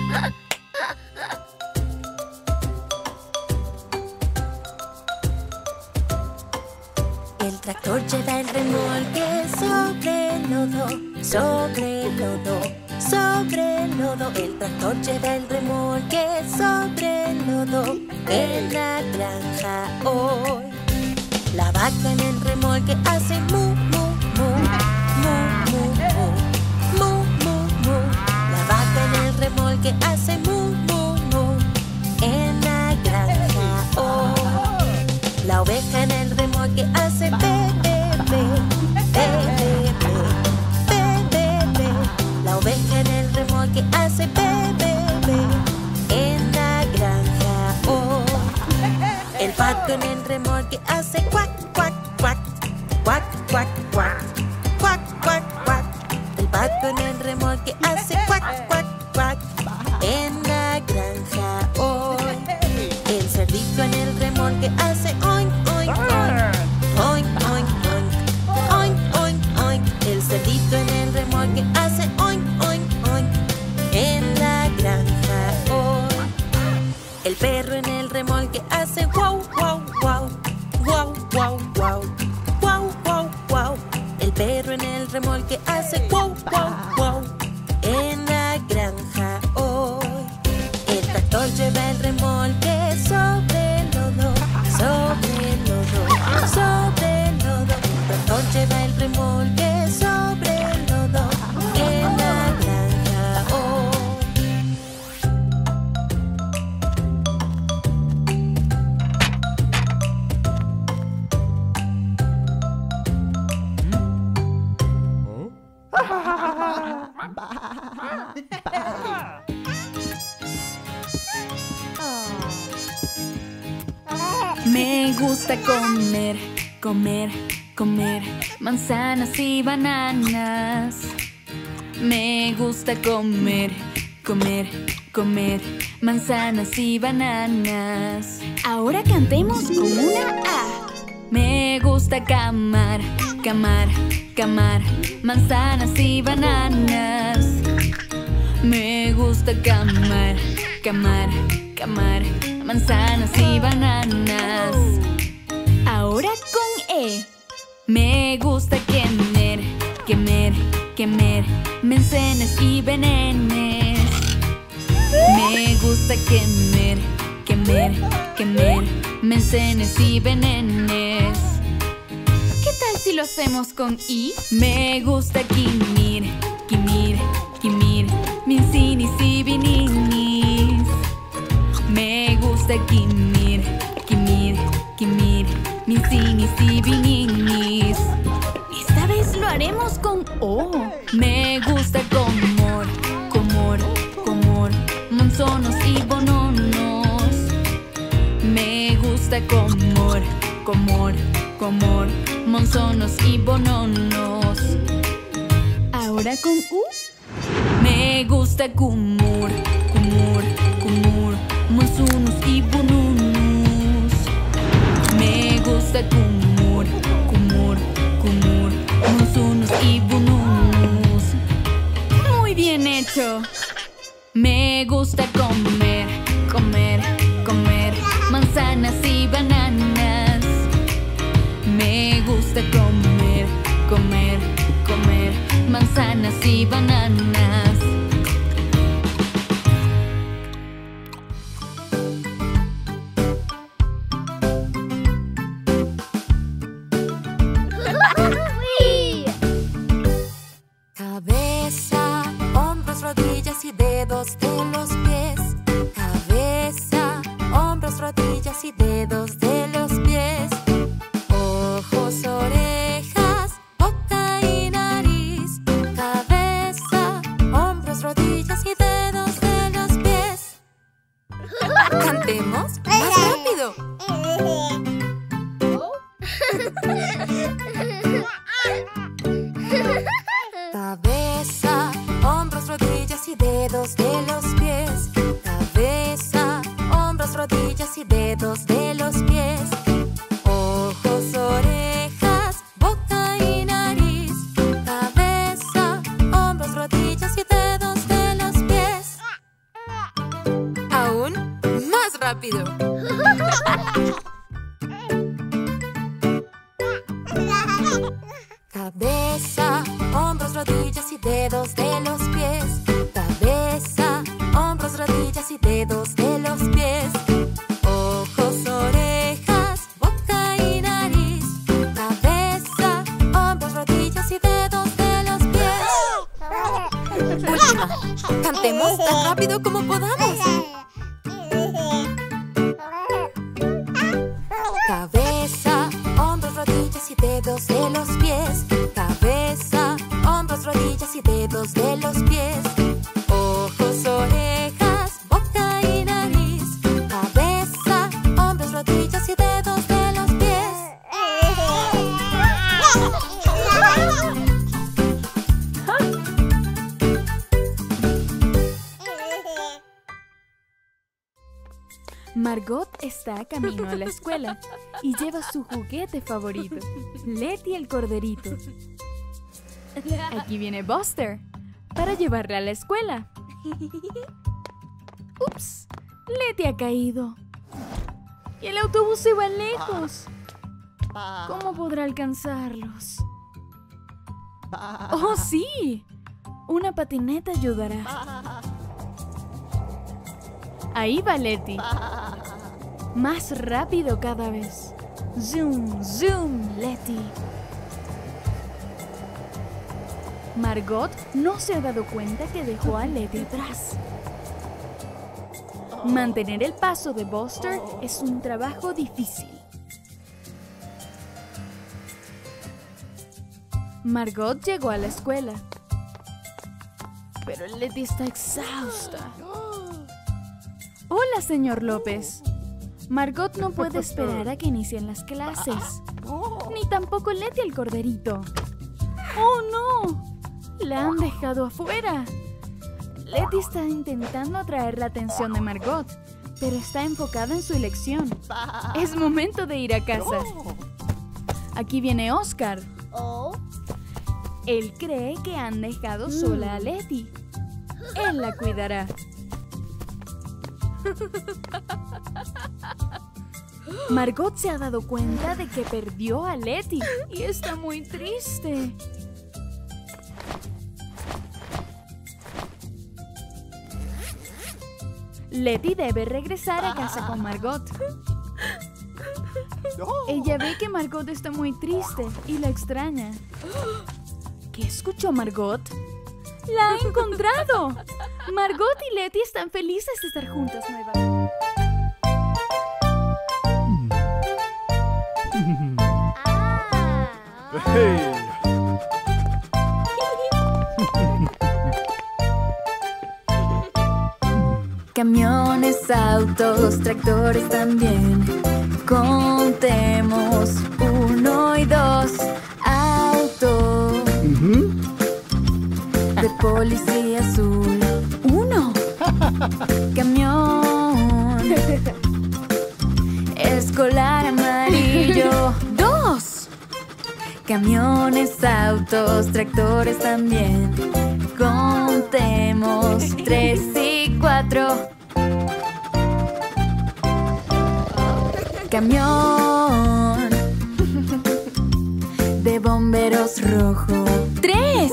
El tractor lleva el remolque sobre el lodo, sobre el lodo, sobre el lodo. El tractor lleva el remolque sobre el lodo en la granja hoy. La vaca en el remolque hace mu, mu, mu, mu, mu, mu, mu, mu, mu. La vaca en el remolque hace mu, mu, mu en la granja hoy. La oveja en el remolque hace be, be, be, be, be, be, be, be, be. La oveja en el remolque hace be, be, be en la granja hoy. El pato en el remolque hace cuac, cuac, cuac, cuac, cuac, cuac, cuac, cuac, cuac. El pato en el remolque hace cuac, cuac, cuac en la granja hoy. El cerdito en el remolque hace oink, oink, oink, oink, oink, oink, oink, oink, oink. El cerdito en el remolque hace oink, oink, oink en la granja hoy. El perro en el remolque hace wow, wow, wow, wow, wow, wow, wow, wow, wow. El perro en el remolque hace wow, wow, wow en la granja hoy. El tractor lleva el remolque sobre el lodo, sobre el lodo, sobre el lodo. El tractor lleva el remolque sobre el lodo en la granja hoy. Me gusta comer, comer, comer manzanas y bananas. Me gusta comer, comer, comer manzanas y bananas. Ahora cantemos con una A. Me gusta camar, camar, camar manzanas y bananas. Me gusta camar, camar, camar manzanas y bananas. Ahora con E. Me gusta quemer, quemer, quemer manzanas y benenes. Me gusta quemer, quemer, quemer manzanas y benenes. ¿Qué tal si lo hacemos con I? Me gusta quimir, quimir, quimir manzanas y beninis. Me gusta quimir, quimir, quimir manzanas y beninis. Esta vez lo haremos con O. Me gusta comor, comor, comor monzonos y bononos. Me gusta comor, comor, comor monzonos y bononos. Ahora con U. Me gusta kumur, kumur, kumur monzonos y bononos. Me gusta kumur, kumur, kumur monzonos y bononos. Muy bien hecho. Me gusta comer, comer, comer manzanas y bananas. Me gusta comer, comer, comer manzanas y bananas. Cabeza, hombros, rodillas y dedos de los pies. Cabeza, hombros, rodillas y dedos de los pies. Ojos, orejas, boca y nariz. Cabeza, hombros, rodillas y dedos de los pies. Cantemos más rápido. Cabeza, y dedos de los pies. Cabeza, hombros, rodillas y dedos de los pies. Ojos, orejas, boca y nariz. Cabeza, hombros, rodillas y dedos de los pies. Aún más rápido. Cabeza, hombros, rodillas y dedos de los pies. Cabeza, hombros, rodillas y dedos de los pies. Ojos, orejas, boca y nariz. Cabeza, hombros, rodillas y dedos de los pies. Última. Cantemos tan rápido como podamos. Cabeza, hombros, rodillas y dedos de los pies. Cabeza, hombros, rodillas y dedos de los pies. Ojos, orejas, boca y nariz. Cabeza, hombros, rodillas y dedos de los pies. Margot está camino a la escuela y lleva su juguete favorito, Letty el corderito. Aquí viene Buster para llevarla a la escuela. ¡Ups! Letty ha caído. Y el autobús se va lejos. ¿Cómo podrá alcanzarlos? ¡Oh, sí! Una patineta ayudará. Ahí va Letty. Más rápido cada vez. Zoom, zoom, Letty. Margot no se ha dado cuenta que dejó a Letty atrás. Mantener el paso de Buster es un trabajo difícil. Margot llegó a la escuela. Pero Letty está exhausta. Hola, señor López. Margot no puede esperar a que inicien las clases. Ni tampoco Letty el corderito. ¡Oh, no! La han dejado afuera. Letty está intentando atraer la atención de Margot, pero está enfocada en su elección. Es momento de ir a casa. Aquí viene Oscar. Él cree que han dejado sola a Letty. Él la cuidará. Margot se ha dado cuenta de que perdió a Letty y está muy triste. Letty debe regresar a casa con Margot. Ella ve que Margot está muy triste y la extraña. ¿Qué escuchó Margot? ¡La ha encontrado! Margot y Letty están felices de estar juntas nuevamente. Hey. Camiones, autos, tractores también. Contemos uno y dos. Auto uh-huh. de policía azul. Uno. Camión escolar amarillo. Dos. Camiones, autos, tractores también. Contemos tres y cuatro. Camión de bomberos rojo. Tres.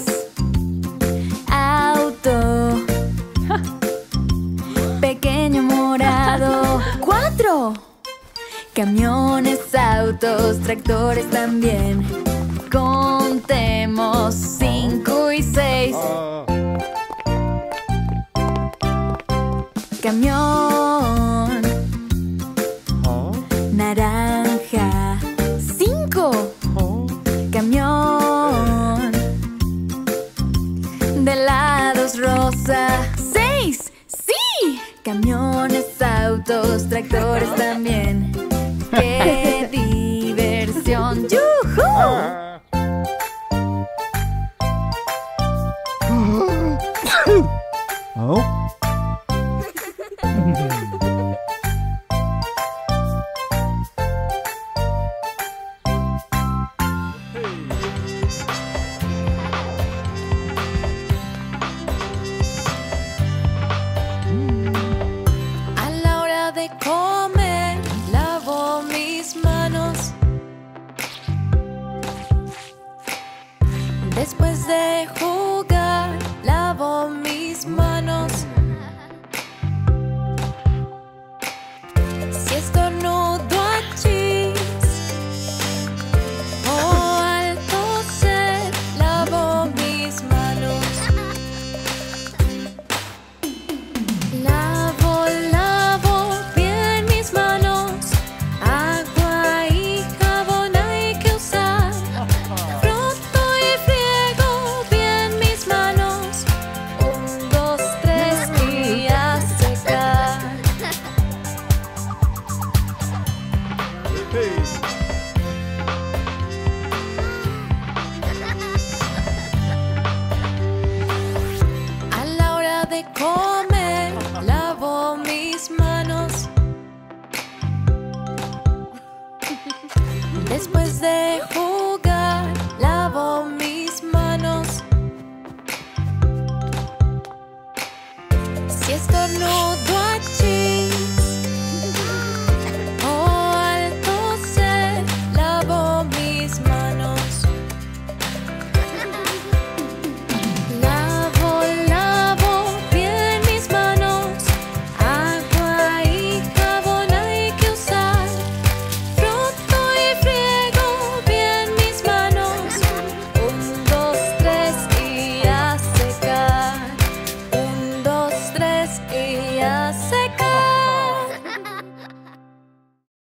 Auto pequeño morado. Cuatro. Camiones, autos, tractores también. Contemos cinco y seis. Camión naranja. Cinco. Camión de helados rosa. Seis. Sí. Camiones, autos, tractores también. ¡Qué diversión! ¡Yujú! estornudo allí. Oh, al toser lavo mis manos. Lavo, lavo bien mis manos. Agua y jabón hay que usar. Froto y friego bien mis manos. Un, dos, tres y a secar. Un, dos, tres y a secar.